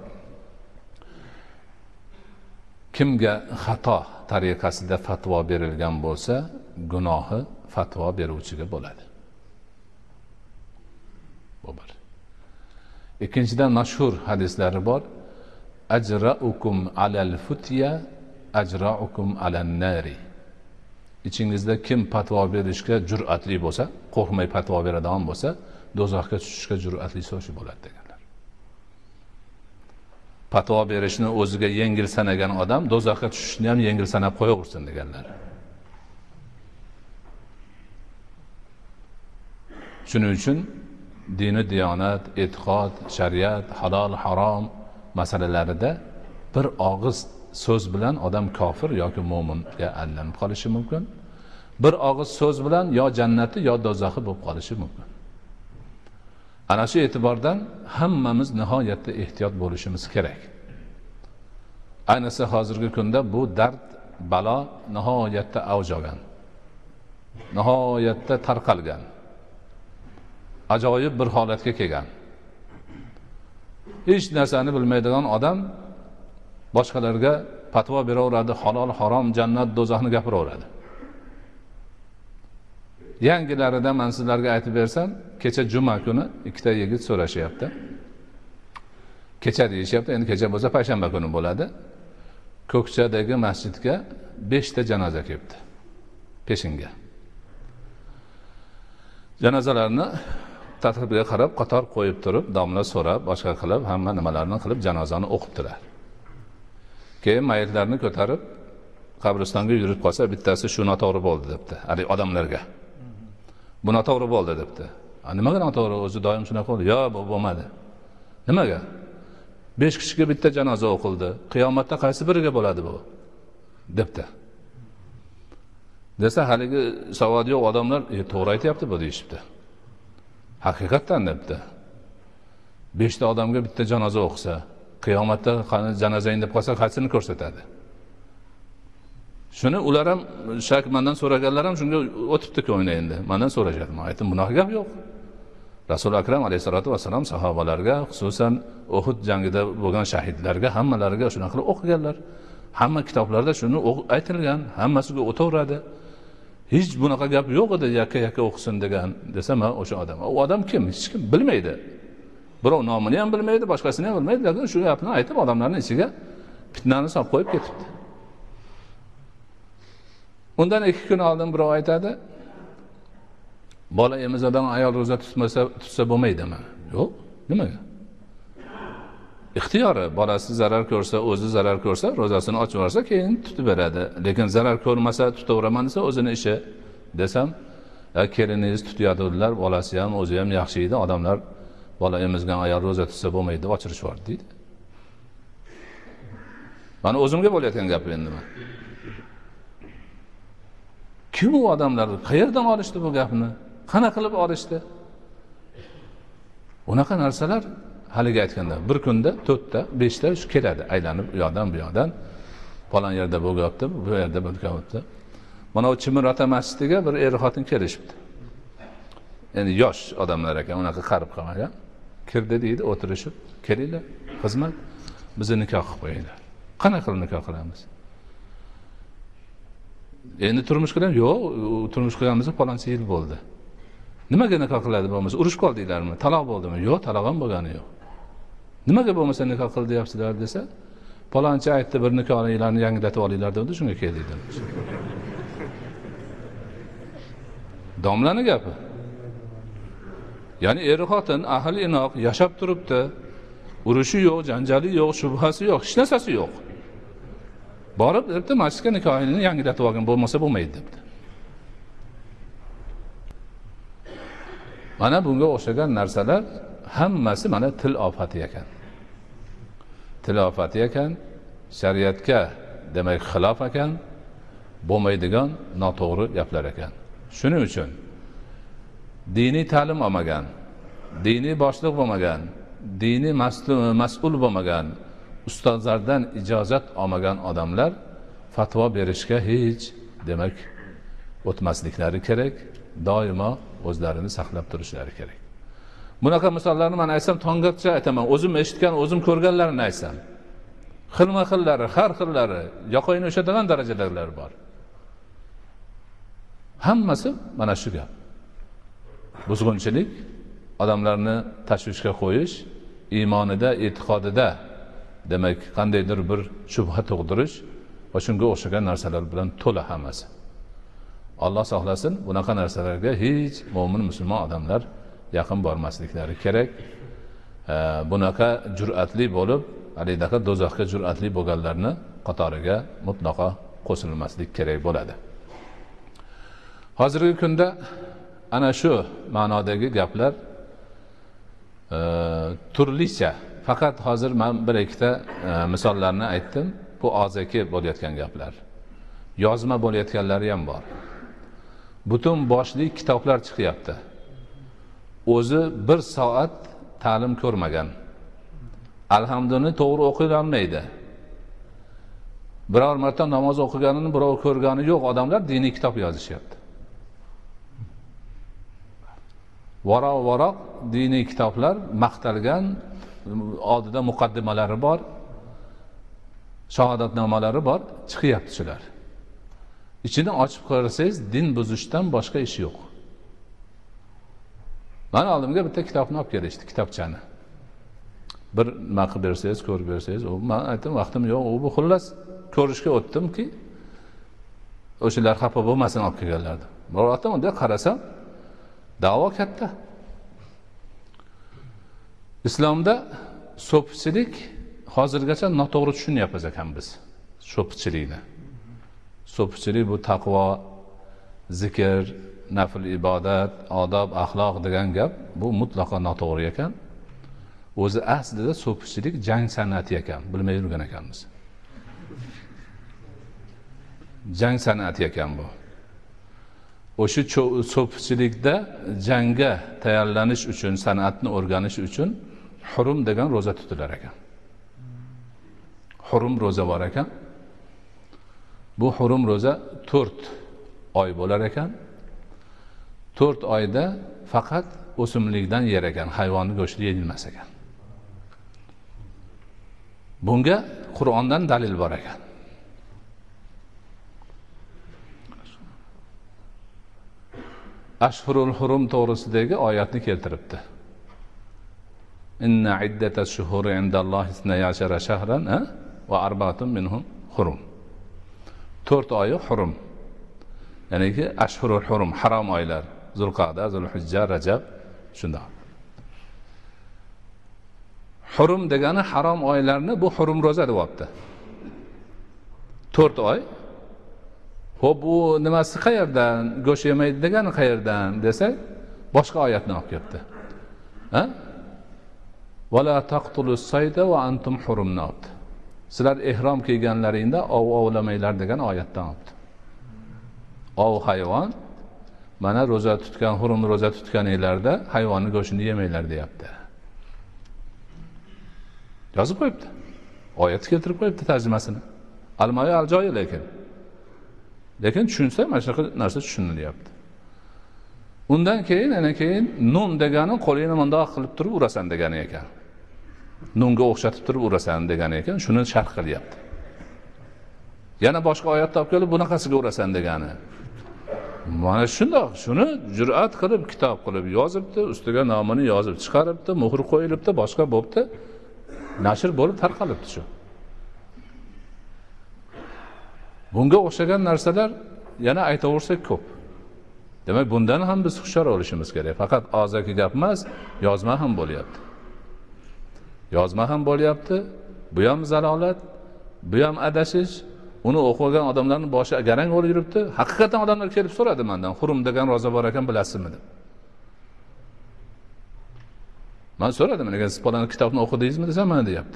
Kimga xato tariqasida fatvo berilgan bo'lsa, gunohi fatvo beruvchiga bo'ladi. Bu bir. Ikkinchidan mashhur hadislari bor. Ajra'ukum alal futya ajra'ukum alan nari. İchingizda kim fatvo berishga jur'atli bo'lsa, qo'rqmay fatvo beradigan bo'lsa, do'zaxga tushishga jur'atli so'shi bo'ladi deganlar. Fatvo berishni o'ziga yengil sanagan odam do'zaxga tushishni ham yengil sanab qo'yaversin deganlar. Shuning uchun dini diyonat, e'tiqod, shariat, halol, harom masalalarida bir og'iz so'z bilan odam kofir yoki mo'minga aylanib qolishi mumkin. Bir og'iz so'z bilan yo jannati yo do'zaxi bo'lib qolishi mumkin. Ana shu e'tibordan hammamiz nihoyatda ehtiyot bo'lishimiz kerak. Ayniqsa hozirgi kunda bu dard, balo nihoyatda avj olgan. Nihoyatda tarqalgan. Ajoyib bir holatga kelgan. Hech narsani bilmaydigan odam boshqalarga fatvo beraveradi, halol, harom, jannat, do'zaxni gapiraveradi. Yangilarida men sizlarga aytib bersam, kecha juma kuni ikkita yigit so'rashyapti. Kecha deyishyapti, endi kecha bo'lsa payshanba kuni bo'ladi. Ko'kchadagi masjidga besh ta janoza kelibdi. Peshinga. Janozalarni tartibiga qarab qator qo'yib turib, domla so'rab, boshqa qilib, hamma nimalarni qilib janozani o'qibdilar. Keyin mayitlarni ko'tarib qabristonga yurib qolsa, bittasi shu noto'g'ri bo'ldi debdi, hali odamlarga. Bu noto'g'ri bo'ldi debdi. A nimaga noto'g'ri? O'zi doim shunaqa bo'ldi. Yo, bu bo'lmadi. Nimaga? besh kishiga bitta janoza o'qildi. Qiyomatda qaysi biriga bo'ladi bu? debdi. Desa, haligi savodi yo'q odamlar, "E, to'g'ri aytayapti bu" deyishibdi. Haqiqatan debdi. besh ta odamga bitta janoza o'qisa, qiyomatda qani janozang deb qolsa, qaysini ko'rsatadi? Shuni ular ham shak mendan so'raganlar ham shunga o'tibdi ko'ngli endi. Mendan so'rashadi. Men aytdim, bunaqa gap yo'q. Rasul akram alayhisolatu vasallam sahobalarga, xususan Uhud jangida bo'lgan shahidlarga, hammalariga shunaqa qilib o'qiganlar. Hamma kitoblarda shuni aytilgan, hammasiga o'taveradi. Hech bunaqa gap yo'q edi, yakka-yakka o'qisin degan desam, o'sha odam. U odam kim? Hech kim bilmaydi. Birov nomini ham bilmaydi, boshqasini ham bilmaydi, lekin shu gapni aytib odamlarning ichiga fitnani solib qo'yib ketibdi. Undan ikki kun oldin birov aytadi, bola emizadan ayol ro'za tutmasa tutsa bo'lmaydimi? Yo'q, nimaga? Ixtiyori, bolasi zarar ko'rsa, o'zi zarar ko'rsa, ro'zasini ochib yuborsa, keyin tutib beradi. Lekin zarar ko'rmasa tutaveraman desa, o'zini ishi desam, keliningiz tutyadilar, bolasi ham, o'zi ham yaxshi edi, odamlar bola emizgan ayol ro'za tutsa bo'lmaydi deb ochirishvardi deydi. Mana o'zimga bo'layotgan gap endi nima? Kim u odamlar? Qayerdan olishdi bu gapni? Qana qilib olishdi? Unaqa narsalar haliga aytganda bir kunda to'rtta, beshta shu keladi, aylanib u yoqdan bu yoqdan. Falon yerda bo'lyapti, bu yerda bo'lyapti. Mana o Chimir ota masjidiga bir er xotin kelishibdi. Endi yosh odamlar ekan, unaqa qarib qolmagan. Kirdi deydi, o'tirishib, kelinglar, xizmat, bizni nikoh qilib qo'yinglar. Qanaqa qilib nikoh qilamiz? Endi turmush qilamiz? Yo'q, turmush qilganimiz palonchi yil bo'ldi. Nimaga nikoh qiladi bo'lmasa? Urush qoldinglarmi? Taloq bo'ldimi? Yo'q, taloq ham bo'lgani yo'q. Nimaga bo'lmasa nikoh qil deyapsizlar desa, palonchi aytdi, bir nikohinglarni yangilatib olinglar dedi, shunga keldik dedi. Domlani gapi. Ya'ni er xotin ahli inoq yashab turibdi. Urushi yo'q, janjali yo'q, shubhasi yo'q, hech narsasi yo'q. Borib, erta masjidga nikohini yangilatib olgan bo'lmasa bo'lmaydi debdi. Mana bunga o'xshagan narsalar hammasi mana til ofati ekan. Til ofati ekan, shariatga demak xilof ekan, bo'lmaydigan noto'g'ri gaplar ekan. Shuning uchun diniy ta'lim olmagan, diniy boshliq bo'lmagan, diniy mas'ul bo'lmagan, ustozlardan ijozat olmagan odamlar fatvo berishga hech demak o'tmasliklari kerak, doimo o'zlarini saqlab turishlari kerak. Bunaqa misollarni men aytsam tonggacha aytaman, o'zim eshitgan, o'zim ko'rganlarini aytsam. Xilma-xillari, har xillari, yoqayni o'shadigan darajadagilar bor. Hammasi mana shu gap. Buzg'unchilik, odamlarni tashvishga qo'yish, iymonida, e'tiqodida demak qandaydir bir shubha tug'dirish va shunga o'xshagan narsalar bilan to'la hammasi. Alloh saqlasin, bunaqa narsalarga hech mo'min musulmon odamlar yaqin bormasliklari kerak. E, bunaqa jur'atli bo'lib, halidaqa do'zaxga jur'atli bo'lganlarni qatoriga mutlaqo qo'shilmaslik kerak bo'ladi. Hozirgi kunda ana shu ma'nodagi gaplar e, turlicha. Faqat hozir men bir ikkita e, misollarni aytdim. Bu og'zaki bo'layotgan gaplar. Yozma bo'layotganlari ham bor. Butun boshli kitoblar chiqyapti. O'zi bir soat ta'lim ko'rmagan. Alhamdulillah to'g'ri o'qiy olmaydi. Biror marta namoz o'qiganini birov ko'rgani yo'q odamlar diniy kitob yozishyapti. Varoq-varoq diniy kitoblar maqtalgan, oldida muqaddimalari bor, shahodatnomalari bor, chiqyapti shular. İçini ochib qarasangiz, din buzishdan boshqa ish yo'q. Men oldimga bitta kitobni olib kelishdi, kitobchani. Bir nima qilib bersangiz, ko'rib bersangiz, u men aytdim, vaqtim yo'q, u bu xullas ko'rishga o'tdimki, o'shalar xafa bo'lmasin olib kelganlardi. Biroq unda qarasam, da'vo katta. Islomda so'pchilik hozirgacha noto'g'ri tushunyapmiz ekan biz. So'pchilikni. So'pchilik bu taqvo, zikr, nafl ibodat, odob, axloq degan gap, bu mutlaqo noto'g'ri ekan. O'zi aslida so'pchilik jang san'ati ekan, bilmay yurgan ekanmiz. Jang san'ati ekan bu. O'sha so'pchilikda jangga tayyorlanish uchun, san'atni o'rganish uchun hurum degan roza tutilar ekan. Hurum roza bor ekan. Bu hurum roza to'rt oy bo'lar ekan. to'rt oyda faqat o'simlikdan yer ekan, hayvonning go'shti yeyilmas ekan. Bunga Qur'ondan dalil bor ekan. Ashhurul hurum to'g'risidagi oyatni keltiribdi. Inna iddatash shuhuri indallohi isnay ashara shahran va arba'atun minhum hurum. to'rt oyi hurum. ya'niki ashhurul hurum, harom oylar, Zulqa'da, Zulhijja, Rajab shunday. Hurum degani harom oylarni bu hurum roza deyapti. to'rt oy. Xo'p, bu nimasi qayerdan? Go'sht yemaydi degani qayerdan desak, boshqa oyatni olib kelibdi. Ha? Wala taqtulus sayda va antum hurumnat. Sizlar ihrom kiyganlaringda ov ovlamaylar degan oyatdan olibdi. Ov hayvon, mana roza tutgan, hurum roza tutganinglarda hayvonning go'shtini yemanglar deyapti. Yozib qo'yibdi. Oyat keltirib qo'yibdi tarjimasini. Almoyi aljoyi lekin. Lekin tushunsa, mana shunaqa narsa tushunilyapti. Undan keyin, ana keyin nun degani qo'lingni bundoq qilib turib urasan degani ekan. Nunga o'xshatib turib urasan degani ekan, shuni sharh qilyapti. Yana boshqa oyatda olib kelib bunaqasiga urasan degani. Mana shundoq, shuni jur'at qilib kitob qilib yozibdi, ustiga nomini yozib chiqaribdi, muhr qo'yilibdi, boshqa bo'pti, nashr bo'lib tarqalibdi shu. Bunga o'xshagan narsalar yana aytaversak ko'p. Demak, bundan ham biz hushyor bo'lishimiz kerak. Faqat og'zaki gap emas, yozma ham bo'lyapti. Yozma ham bo'lyapti. Bu ham zalolat, bu ham adashish. Uni o'qigan odamlarning boshi garang bo'lib yuribdi. Haqiqatan odamlar kelib so'radi mendan, "Hurum degan roza bor ekan, bilasizmi?" deb. Men so'radim, "Nega siz falon kitobni o'qidingizmi?" desam, "Mana" deyapti.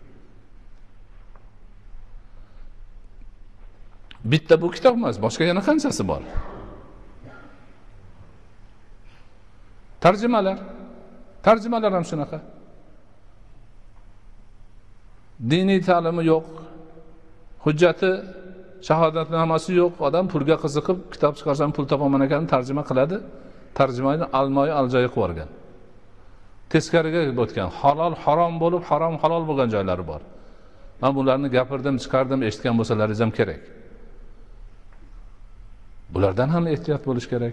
Bitta bu kitob emas, boshqa yana qanchasi bor? Tarjimalar. Tarjimalar ham shunaqa. Diniy ta'limi yo'q. Hujjati, shahodatnomasi yo'q. Odam pulga qiziqib, kitob chiqarsam pul topaman ekan, tarjima qiladi. Tarjimayni almoyi aljoyi qilib o'rgan. Teskariga o'tgan, halol harom bo'lib, harom halol bo'lgan joylari bor. Men bularni gapirdim, chiqardim, eshitgan bo'lsalaringiz ham kerak. Bulardan ham ehtiyot bo'lish kerak.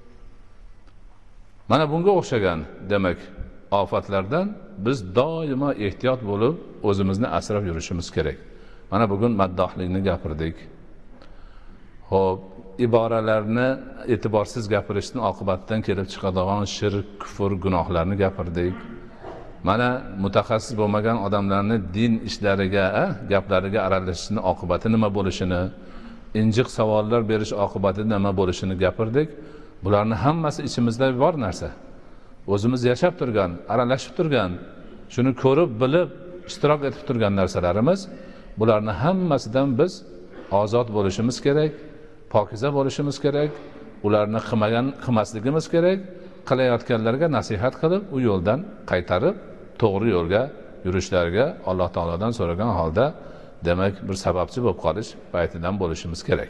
Mana bunga o'xshagan, demak, ofatlardan biz doimo ehtiyot bo'lib, o'zimizni asrab yurishimiz kerak. Mana bugun maddohlikni gapirdik. Xo'p, iboralarni e'tiborsiz gapirishning oqibatidan kelib chiqadigan shirk, kufr, gunohlarni gapirdik. Mana mutaxassis bo'lmagan odamlarni din ishlariga, gaplariga aralashishning oqibati nima bo'lishini, injiq savollar berish oqibati nima bo'lishini gapirdik. Bularning hammasi ichimizda bor narsa. O'zimiz yashab turgan, aralashib turgan, shuni ko'rib, bilib, ishtirok etib turgan narsalarimiz. Bularning hammasidan biz ozod bo'lishimiz kerak, pokiza bo'lishimiz kerak, ularni qilmagan qilmasligimiz kerak, qilayotganlarga nasihat qilib, u yo'ldan qaytarib, to'g'ri yo'lga yurishlariga Alloh taolodan so'ragan holda, demak, bir sababchi bo'lib qolish paytidan bo'lishimiz kerak.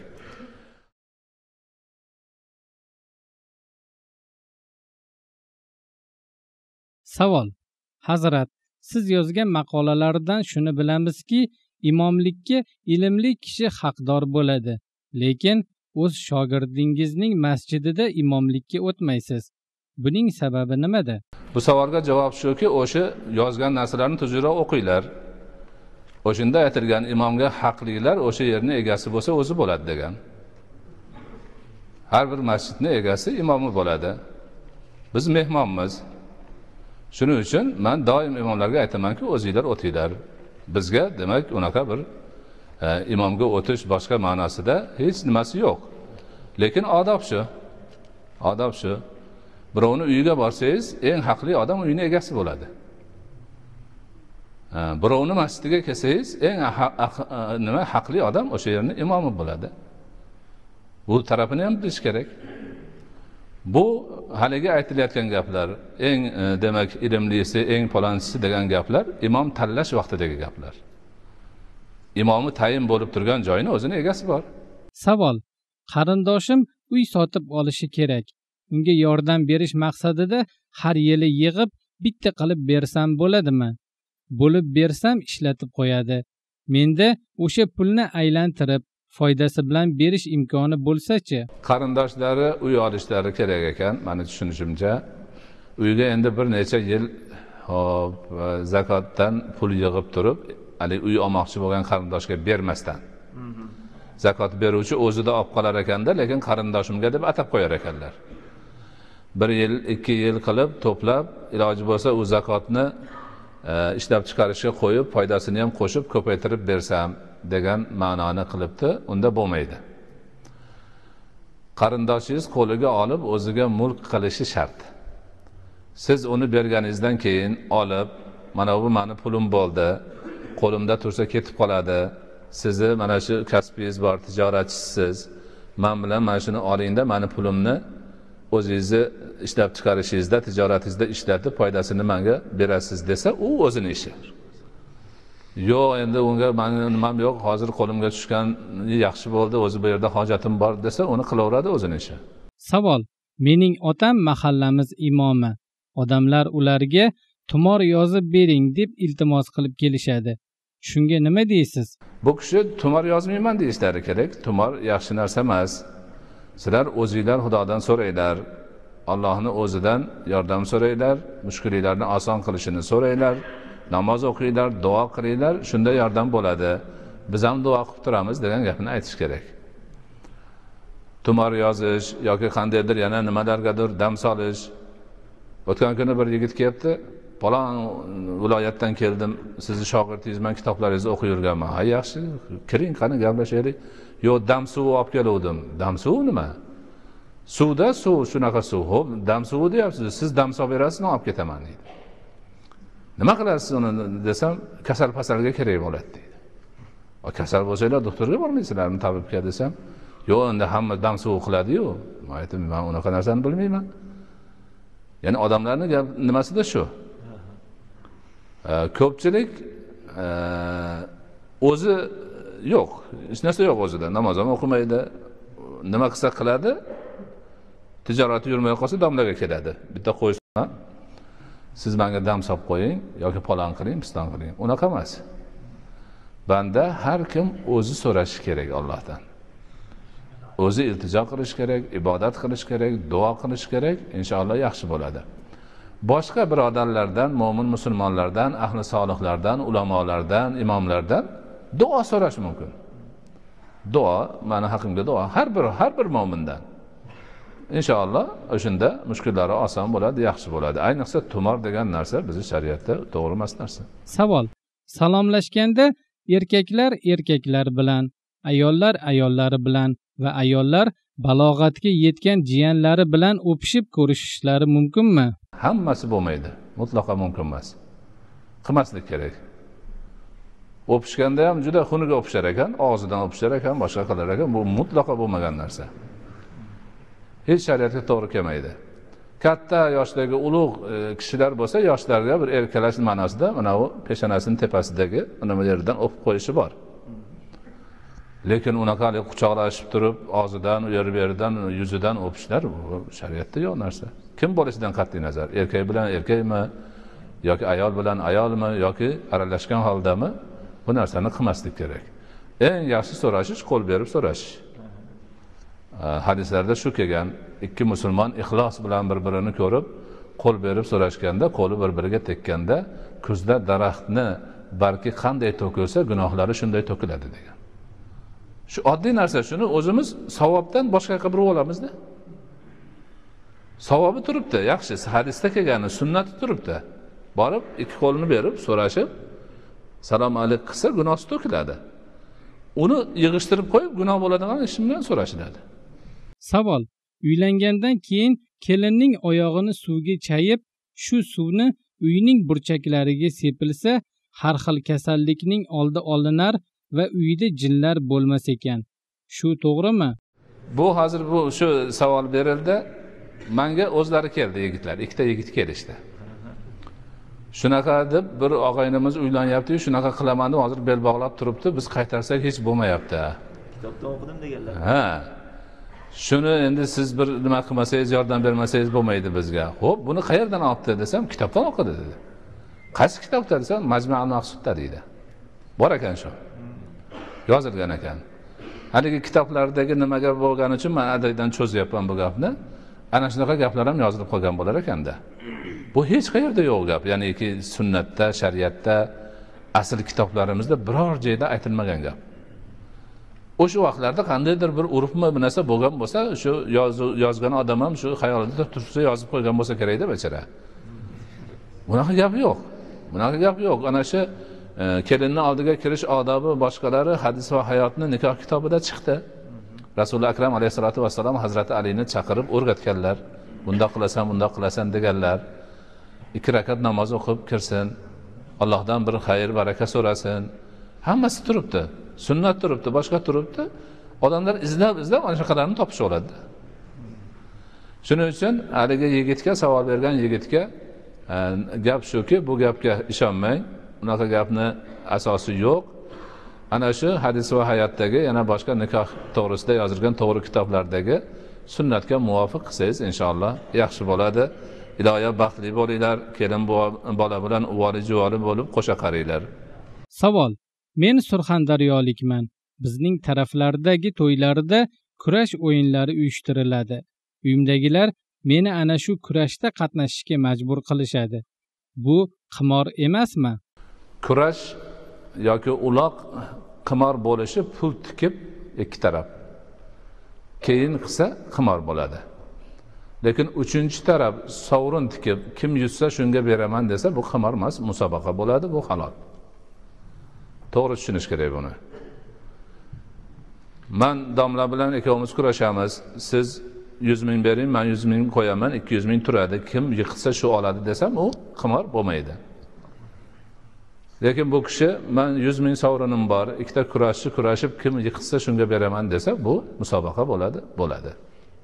Savol: Hazrat, siz yozgan maqolalardan shuni bilamizki, imomlikka ilmli kishi haqdor bo'ladi, lekin o'z shogirdingizning masjidida imomlikka o'tmaysiz. Buning sababi nimada? Bu savolga javob shuki, o'sha yozgan narsalarni tuzukroq o'qinglar. O'shunda aytilgan imomga haqlilar o'sha yerning egasi bo'lsa o'zi bo'ladi degan. Har bir masjidning egasi imomi bo'ladi. Biz mehmonmiz. Shuning uchun men doim imomlarga aytamanki, o'zingizlar o'tinglar. Bizga demak unaqa bir e, imomga o'tish boshqa ma'nosida hech nimasi yo'q. Lekin odob shu. Odob shu. Birovning uyiga borsangiz, eng haqli odam uyining egasi bo'ladi. E, birovning masjidiga kelsangiz, eng ha nima haqli odam o'sha yerning imomi bo'ladi. Bu tarafini ham bilish kerak. Bu haligi aytilayotgan gaplar, eng e, demak ilmlisi, eng palonchisi degan gaplar imom tanlash vaqtidagi gaplar. Imomi tayin bo'lib turgan joyini o'zining egasi bor. Savol: qarindoshim uy sotib olishi kerak. Unga yordam berish maqsadida har yili yig'ib bitta qilib bersam bo'ladimi? Bo'lib bersam ishlatib qo'yadi. Menda o'sha pulni aylantirib foydasi bilan berish imkoni bo'lsa-chi? Qarindoshlari uy olishlari kerak ekan, meni tushunishimcha. Uyga endi bir necha yil hop zakotdan pul yig'ib turib, hali uy olmoqchi bo'lgan qarindoshga bermasdan. zakot beruvchi o'zida olib qolar ekanda, lekin qarindoshimga deb atab qo'yar ekanlar. bir yil ikki yil qilib to'plab iloji bo'lsa u zakotni e, ishlab chiqarishga qo'yib foydasini ham qo'shib ko'paytirib bersam degan ma'noni qilibdi. Unda bo'lmaydi. Qarindoshingiz qo'liga olib o'ziga mulk qilishi shart. Siz uni berganingizdan keyin olib, mana bu meni pulim bo'ldi, qo'limda tursa ketib qoladi. Sizni mana shu kasbingiz bor, tijoratchisiz. Men bilan mana shuni olingda, meni pulimni o'zingizni ishlab chiqarishingizda, tijoratingizda ishlatib foydasini menga berasiz desa, u o'zini ishi. Yo'q, endi unga meni nimam yo'q, hozir qo'limga tushgan yaxshi bo'ldi, o'zi bu yerda hojatim bor desa, uni qilaveradi o'zini ishi. Savol: mening otam mahallamiz imomi. Odamlar ularga tumor yozib bering deb iltimos qilib kelishadi. Shunga nima deysiz? Bu kishi tumor yozmayman deyishlari kerak. Tumor yaxshi narsa emas. Sizlar o'zingizlar Xudodan so'ranglar. Allohning o'zidan yordam so'ranglar, mushkullarni oson qilishini so'ranglar. Namoz o'qinglar, duo qilinglar, shunda yordam bo'ladi. Biz ham duo qilib turamiz degan gapni aytish kerak. Tumor yozish yoki qandaydir yana nimalargadir dam solish. O'tgan kuni bir yigit kelibdi, "Falon viloyatdan keldim, sizni shogirdingizman, kitoblaringizni o'qib yurganman." "Ha, yaxshi, kiring, qani gaplashaylik." "Yo'q, dam suvi olib keluvdim." "Dam suvi nima?" "Suvda suv, shunaqa suv." "Xo'p, dam suvi deyapsiz, siz dam solib berasiz, men olib ketaman" deydi. "Nima qilasiz uni?" desam, "Kasal pasalga kerak bo'ladi" deydi. "O kasal bo'lsanglar doktorga bormaysizlarmi, tabibga?" desam, "Yo'q, endi hamma dam suvi qiladi-yu." Men aytdim, "Men unaqa narsani bilmayman." Ya'ni odamlarning nimasida shu. Ko'pchilik o'zi yo'q, hech narsa yo'q o'zida. Namoz ham o'qimaydi, nima qilsa qiladi. Tijorati yurmay qolsa domlaga keladi. Bitta qo'ysan, "Siz menga dam solib qo'ying yoki palon qiling, piston qiling." Unaqa emas. Banda har kim o'zi so'rashi kerak Allohdan. O'zi iltijo qilish kerak, ibodat qilish kerak, duo qilish kerak, inshaalloh yaxshi bo'ladi. Boshqa birodarlardan, mo'min musulmonlardan, ahli solihlardan, ulamolardan, imomlardan duo so'rash mumkin. Duo, meni haqimga duo har bir har bir mo'mindan. Inshaalloh o'shunda mushkullari oson bo'ladi, yaxshi bo'ladi. Ayniqsa tumor degan narsa bizning shariatda to'g'ri emas narsa. Savol: salomlashganda erkaklar erkaklar bilan, ayollar ayollari bilan va ayollar balog'atga yetgan jiyanlari bilan o'pishib ko'rishishlari mumkinmi? Hammasi bo'lmaydi, mutlaqo mumkin emas. Qilmaslik kerak. O'pishganda ham juda xunuk o'pishar ekan, og'zidan o'pishar ekan, boshqa qilar ekan, bu mutlaqo bo'lmagan narsa. Hech shariatga to'g'ri kelmaydi. Katta yoshdagi ulug' kishilar bo'lsa, yoshlarga bir erkalash ma'nosida mana bu peshonasining tepasidagi nima yeridan o'pib qo'yishi bor. Lekin unaqalik quchoqlashib turib, og'zidan, u yer beridan, yuzidan o'pishlar shariatda yo'q narsa. Kim bo'lishidan qat'iy nazar, erkak bilan erkakmi yoki ayol bilan ayolmi yoki aralashgan holdami, bu narsani qilmaslik kerak. Eng yaxshi so'rashish, qo'l berib so'rashish. Hadislarda shu kelgan, ikki musulmon ixlos bilan bir-birini ko'rib, qo'l berib so'rashganda, qo'li bir-biriga tekkanda, kuzda daraxtni barki qanday to'kilsa, gunohlari shunday to'kiladi degan. Shu oddiy narsa, shuni o'zimiz savobdan boshqa qilib olamizda. Savobi turibdi, yaxshi, hadisda kelgani, sunnati turibdi. Borib, ikki qo'lini berib, so'rashib, salom alayk qilsa, gunohi to'kiladi. Uni yig'ishtirib qo'yib, gunoh bo'ladigan ish bilan so'rashiladi. Savol: uylangandan keyin kelinning oyog'ini suvga chayib, shu suvni uyning burchaklariga sepilsa, har xil kasallikning oldi olinar va uyda jinlar bo'lmas ekan. Shu to'g'rimi? Bu hozir bu shu savol berildi. Menga o'zlari keldi yigitlar, ikkita yigit kelishdi. Shunaqa deb bir og'aynimiz uylanyapti, shunaqa qilaman deb hozir bel bog'lab turibdi, biz qaytarsak hech bo'lmayapti. Kitobdan o'qidim deganlar. Ha. Shuni endi siz bir nima qilmasangiz, yordam bermasangiz bo'lmaydi bizga. Xo'p, buni qayerdan olibdi desam, kitobdan o'qidi dedi. Qaysi kitobda desam, Majmu'ul Maqsudda deydi. Bor ekan shu. Yozilgan ekan. Haligi kitoblardagi nimaga bo'lgani uchun men adaydan cho'zyapman bu gapni. Ana shunaqa gaplar ham yozilib qolgan bo'lar ekanda. Bu hech qayerda yo'q gap, ya'niki sunnatda, shariatda, asl kitoblarimizda biror joyda aytilmagan gap. o'sha vaqtlarda qandaydir bir urfmi bir narsa bo'lgan bo'lsa, shu yozgan odam ham shu xayolida tursa yozib qo'ygan bo'lsa kerakda bechara. Bunaqa gap yo'q. Bunaqa gap yo'q. Ana shu kelinning oldiga kirish odobi boshqalari hadis va hayotni nikoh kitobida chiqdi. Rasululloh akram alayhisolatu vassalom Hazrati Alini chaqirib o'rgatganlar. Bunda qilasan, bunda qilasan deganlar. Ikki rakat namoz o'qib kirsin. Allohdan bir xayr, baraka so'rasin. Hammasi turibdi. Sunnat turibdi, boshqa turibdi. Odamlar izlab izlab ana shunaqalarni topish oladi. Shuning uchun haligi yigitga savol bergan yigitga gap shuki, bu gapga ishonmang. Unaqa gapni asosi yo'q. Ana shu hadis va hayotdagi yana boshqa nikoh to'g'risida yozilgan to'g'ri kitoblardagi sunnatga muvofiq qilsangiz inshaalloh yaxshi bo'ladi. Iloyo baxtli bo'linglar, kelin bola bilan uvoli juvoli bo'lib qo'sha qaranglar. Savol: Men Surxondaryolikman. Bizning taraflardagi to'ylarda kurash o'yinlari uyushtiriladi. Uyimdagilar meni ana shu kurashda qatnashishga majbur qilishadi. Bu qimor emasmi? Kurash yoki uloq qimor bo'lishi pul tikib ikki taraf. Keyin qilsa qimor bo'ladi. Lekin uchinchi taraf sovrin tikib kim yutsa shunga beraman desa bu qimor emas, musobaqa bo'ladi, bu halol. To'g'ri tushunish kerak buni. Men domla bilan ikkovimiz kurashamiz. Siz yuz ming bering, men yuz ming qo'yaman, ikki yuz ming turadi. Kim yiqsa shu oladi desam, u qimor bo'lmaydi. Lekin bu kishi men yuz ming sovrinim bor, ikkita kurashchi kurashib kim yiqsa shunga beraman desa, bu musobaqa bo'ladi, bo'ladi.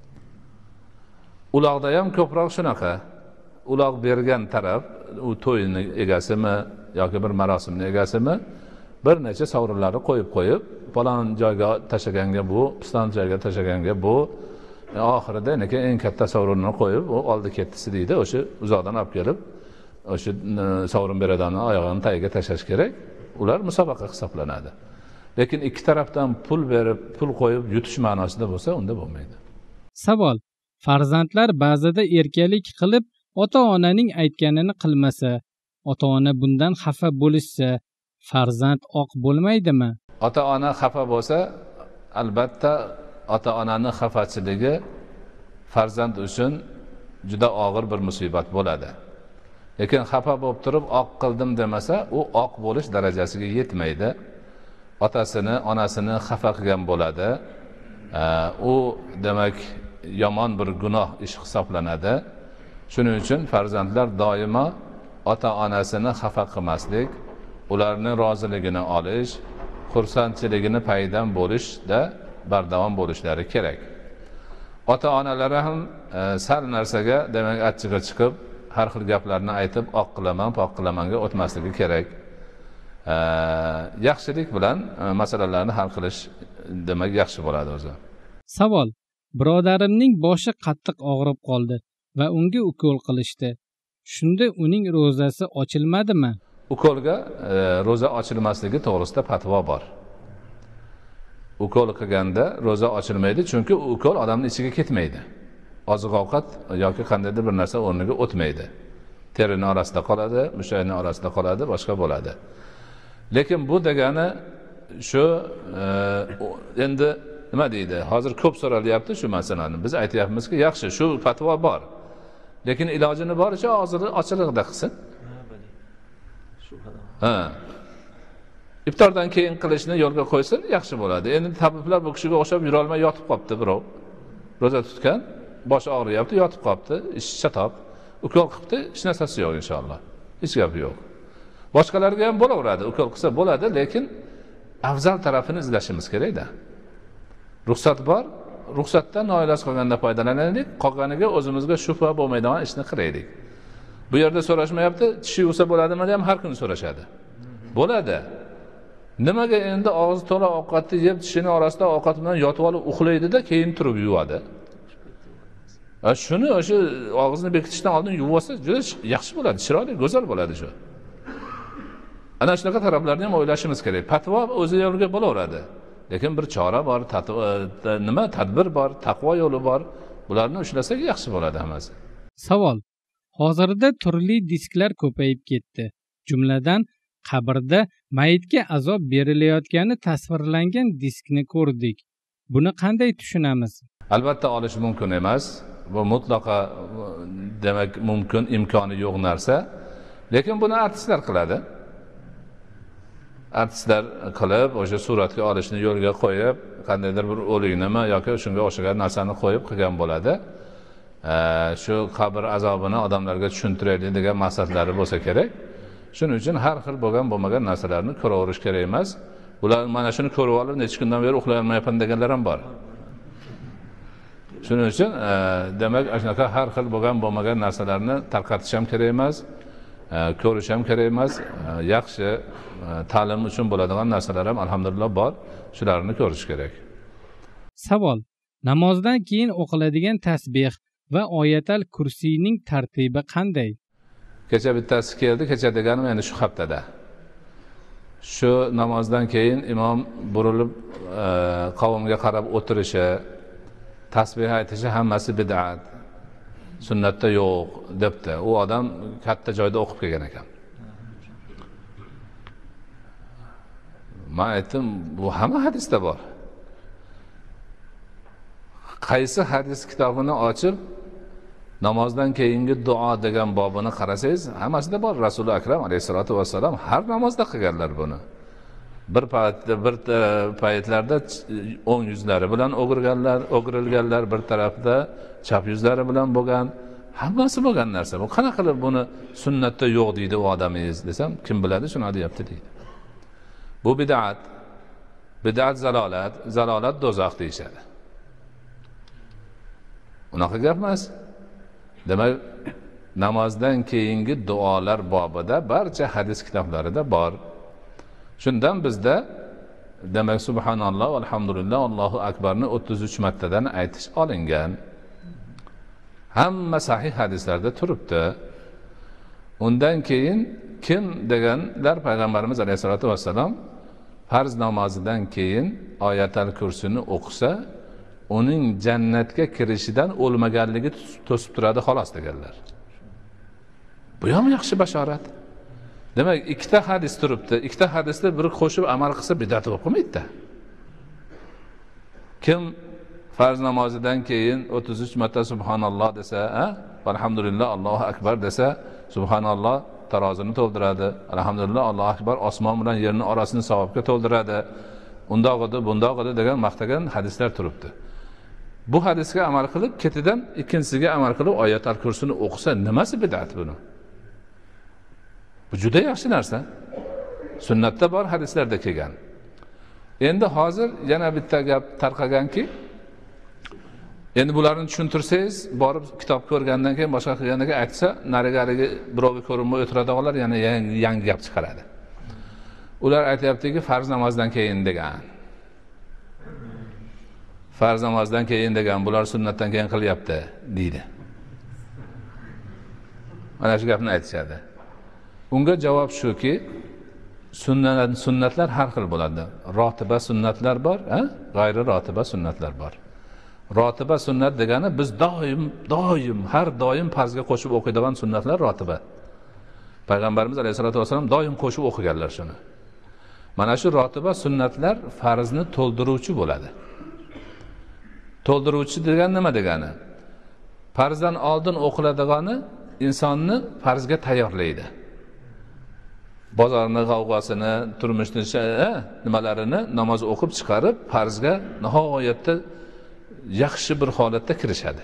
Uloqda ham ko'proq shunaqa. Uloq bergan taraf, u to'yning egasimi yoki bir marosimning egasimi bir necha sovrinlarni qo'yib qo'yib, falon joyga tashaganga bu, piston joyga tashaganga bu, oxirida neka eng katta sovrinni qo'yib, u oldi ketdisi deydi, o'sha uzoqdan olib kelib, o'sha sovrin beradani oyog'ini tagiga tashlash kerak. Ular musobaqa hisoblanadi. Lekin ikki tarafdan pul berib, pul qo'yib yutish ma'nosida bo'lsa, unda bo'lmaydi. Savol: Farzandlar ba'zida erkalik qilib, ota-onaning aytganini qilmasa, ota-ona bundan xafa bo'lishsa, farzand oq bo'lmaydimi? Ota-ona xafa bo'lsa, albatta ota-onaning xafachiligi farzand uchun juda og'ir bir musibat bo'ladi. Lekin xafa bo'lib turib oq qildim demasa, u oq bo'lish darajasiga yetmaydi. Otasini, onasini xafa qilgan bo'ladi. U demak yomon bir gunoh ish hisoblanadi. Shuning uchun farzandlar doimo ota-onasini xafa qilmaslik, ularning roziligini olish, xursandchiligini paydan bo'lishda bardavom bo'lishlari kerak. Ota-onalari ham e, sal narsaga demak achchig'i chiqib, har xil gaplarni aytib, oq qilaman, poq qilamanga o'tmasligi kerak. E, yaxshilik bilan e, masalalarni hal qilish demak yaxshi bo'ladi o'zi. Savol: Birodarimning boshi qattiq og'rib qoldi va unga ukol qilishdi. Shunda uning ro'zasi ochilmadimi? Ukolga e, ro'za ochilmasligi to'g'risida fatvo bor. Ukol qilganda ro'za ochilmaydi, chunki ukol odamning ichiga ketmaydi. Oziq-ovqat yoki qandaydir bir narsa o'rniga o'tmaydi. Terining orasida qoladi, mushakning orasida qoladi, boshqa bo'ladi. Lekin bu degani shu e, endi nima deydi? Hozir ko'p so'ralyapti shu masalani. Biz aytyapmizki, yaxshi, shu fatvo bor. Lekin ilojini boricha og'zini ochiqda qilsin. Ha. Iftordan keyin qilishni yo'lga qo'ysin, yaxshi bo'ladi. Endi tabiblar bu kishiga o'xshab yura olmay yotib qopti birov. Roza tutgan, boshi og'riyapti, yotib qopti, ish chatoq. Ukol qilibdi, hech narsasi yo'q inshaalloh. Hech gap yo'q. Boshqalarga ham bo'laveradi, ukol qilsa bo'ladi, lekin afzal tarafini izlashimiz kerak-da. Ruxsat bor, ruxsatdan noiloj qolganda foydalanaylik, qolganiga o'zimizga shubha bo'lmaydigan ishni qilaylik. Bu yerda so'rashmayapti, tishi yuvsa bo'ladimi ham har kuni so'rashadi. Bo'ladi. Nimaga endi og'iz to'la ovqatni yeb, tishining orasida ovqat bilan yotib olib uxlaydi-da, keyin turib yuvadi. A shuni o'sha og'izni bekitishdan oldin yuvib olsa, juda yaxshi bo'ladi, chiroyli, go'zal bo'ladi shu. Ana shunaqa taraflarni ham o'ylashimiz kerak. Fatvo o'zi yo'liga bo'laveradi. Lekin bir chora bor, nima tadbir bor, taqvo yo'li bor. Bularni ushlasak yaxshi bo'ladi hammasi. Savol: Hozirda turli disklar ko'payib ketdi. Jumladan qabrda mayitga azob berilayotgani tasvirlangan diskni ko'rdik. Buni qanday tushunamiz? Albatta olish mumkin emas. Bu mutlaqo demak mumkin imkoni yo'q narsa. Lekin buni artistlar qiladi. Artistlar qilib, o'sha suratga olishni yo'lga qo'yib, qandaydir bir o'liknimi yoki shunga o'xshagan narsani qo'yib qilgan bo'ladi. Shu qabr azobini odamlarga tushuntiraylik degan maqsadlari bo'lsa kerak. Shuning uchun har xil bo'lgan bo'lmagan narsalarni ko'raverish kerak emas. Bular mana shuni ko'rib olib, necha kundan beri uxlay olmayapman deganlar ham bor. Shuning uchun demak, shunaqa har xil bo'lgan bo'lmagan narsalarni tarqatish ham kerak emas, ko'rish ham kerak emas. Yaxshi ta'lim uchun bo'ladigan narsalar ham alhamdulillah bor. Shularni ko'rish kerak. Savol: namozdan keyin o'qiladigan tasbih va oyatal kursiyning tartibi qanday? Kecha bittasi keldi, kecha deganim endi shu haftada. Shu namozdan keyin imom burilib qavmga qarab o'tirishi, tasbih aytishi hammasi bid'at. Sunnatda yo'q debdi. U odam katta joyda o'qib kelgan ekan. Men aytdim, bu hamma hadisda bor. Qaysi hadis kitobini ochib namozdan keyingi duo degan bobini qarasangiz, hammasida bor. Rasululloh akram alayhisolatu vassalam har namozda qilganlar buni. Bir paytda bir paytlarda o'ng yuzlari bilan o'girganlar, o'girilganlar, bir tarafda chap yuzlari bilan bo'lgan, hammasi bo'lgan narsa. Bu qanaqa qilib buni sunnatda yo'q deydi u odamingiz desam, kim biladi shuni deyapti deydi. Bu bid'at. Bid'at zalolat, zalolat do'zax deyshadi. Unaqa gap emas. Demak, namozdan keyingi duolar bobida barcha hadis kitoblarida bor. Shundan bizda demak subhanalloh, alhamdulillah, Allohu akbarni o'ttiz uch martadan aytish olingan. Hamma sahih hadislarda turibdi. Undan keyin kim deganlar payg'ambarimiz alayhisolatu vassalam farz namozidan keyin oyatal kursini o'qisa, uning jannatga kirishidan o'lmaganligi to'sib turadi xolos deganlar. Bu ham yaxshi bashorat. Demak, ikkita hadis turibdi. Ikkita hadisda biri qo'shib amal qilsa bid'at bo'lib qolmaydi-da. Kim farz namozidan keyin o'ttiz uch marta subhanalloh desa, ha? Alhamdulillah, Allohu akbar desa, subhanalloh tarozini to'ldiradi. Alhamdulillah, Allohu akbar osmon bilan yerning orasini savobga to'ldiradi. Undoq edi, bundoq edi degan maqtagan hadislar turibdi. Bu hadisga amal qilib, ketidan ikkinchisiga amal qilib oyatal kursini o'qisa, nimasi bid'at buni? Bu juda yaxshi narsa. Sunnatda bor, hadislarda kelgan. Endi hozir yana bitta gap tarqaganki, endi bularni tushuntirsangiz, borib kitob ko'rgandan keyin boshqa qilgandan keyin aytsa, nariga-nariga birovga ko'rinmay o'tiradiganlar yana yangi, yangi gap chiqaradi. Ular aytayaptiki, farz namozdan keyin degan. Farz namozdan keyin degan, bular sunnatdan keyin qilyapti deydi. Mana shu gapni aytishadi. Unga javob shuki, sunnat sunnatlar har xil bo'ladi. Rotiba sunnatlar bor, ha? G'ayri rotiba sunnatlar bor. Rotiba sunnat degani biz doim, doim, har doim farzga qo'shib o'qiydigan sunnatlar rotiba. Payg'ambarimiz alayhisolatu vasallam doim qo'shib o'qiganlar shuni. Mana shu rotiba sunnatlar farzni to'ldiruvchi bo'ladi. To'ldiruvchi degan nima degani? Farzdan oldin o'qiladigani insonni farzga tayyorlaydi. Bozorning g'avg'osini, turmushning nimalarini namoz o'qib chiqarib, farzga nihoyatda yaxshi bir holatda kirishadi.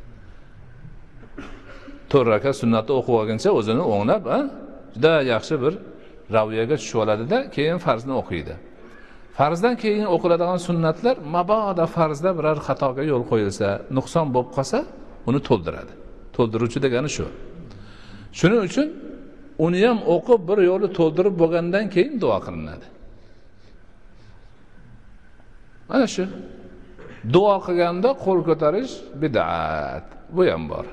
to'rt rakat sunnatni o'qib olguncha o'zini o'nglab, ha? Juda yaxshi bir raviyaga tushib oladi-da, keyin farzni o'qiydi. Farzdan keyin o'qiladigan sunnatlar mabodo farzda biror xatoga yo'l qo'yilsa, nuqson bo'lib qolsa, uni to'ldiradi. To'ldiruvchi degani shu. Shuning uchun uni ham o'qib bir yo'li to'ldirib bo'lgandan keyin duo qilinadi. Ana shu. Duo qilganda qo'l ko'tarish bid'at. Bu ham bor.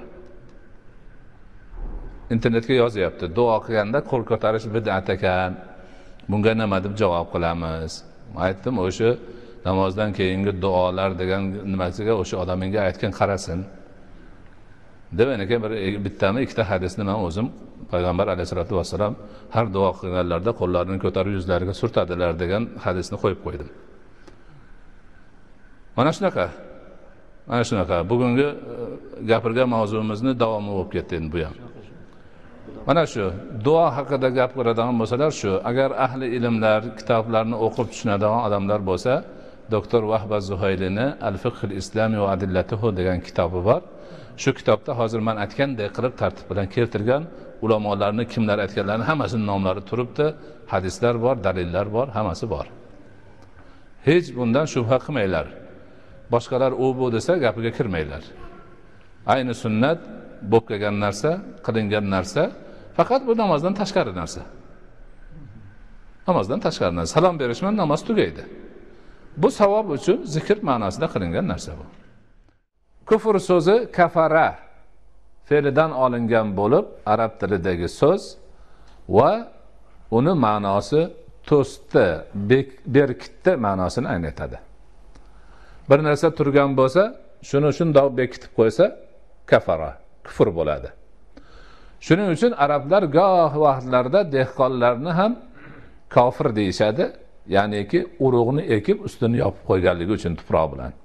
Internetga yozyapti. Duo qilganda qo'l ko'tarish bid'at ekan. Bunga nima deb javob qilamiz? Aytdim, o'sha namozdan keyingi duolar degan nimasiga o'sha odamga aytgan qarasin. demak aka bir bittami ikkita hadisni men o'zim payg'ambar alayhisolatu vassalom har duo qilganlarida qo'llarini ko'tarib yuzlariga surtadilar degan hadisni qo'yib qo'ydim. Mana shunaqa. Mana shunaqa. Bugungi gapirgan mavzuimizni davomi bo'lib ketdi endi bu ham. Mana shu duo haqida gap qiladigan bo'lsalar shu, agar ahli ilmlar kitoblarni o'qib tushunadigan odamlar bo'lsa, doktor Vahba Zuhaylini Al-Fiqh al-Islami va Adillatuhu degan kitobi bor. Shu kitobda hozir men aytgandek qilib tartib bilan keltirgan ulamolarni kimlar aytganlarini hammasining nomlari turibdi, hadislar bor, dalillar bor, hammasi bor. Hech bundan shubha qilmanglar. Boshqalar u bu desa gapiga kirmanglar. Ayni sunnat bo'lib kelgan narsa, qilingan narsa, faqat bu namozdan tashqari narsa. Namozdan tashqari narsa. Salom berish bilan namoz tugaydi. Bu savob uchun zikr ma'nosida qilingan narsa bu. Kufr so'zi kafara fe'lidan olingan bo'lib, arab tilidagi so'z va uni ma'nosi to'sdi, berkitdi ma'nosini anglatadi. Bir narsa turgan bo'lsa, shuni shundoq bekitib qo'ysa, kafara, kufr bo'ladi. Shuning uchun arablar goh vaqtlarda dehqonlarni ham kofir deyishadi, ya'niki urug'ni ekib ustini yopib qo'yganligi uchun tuproq bilan.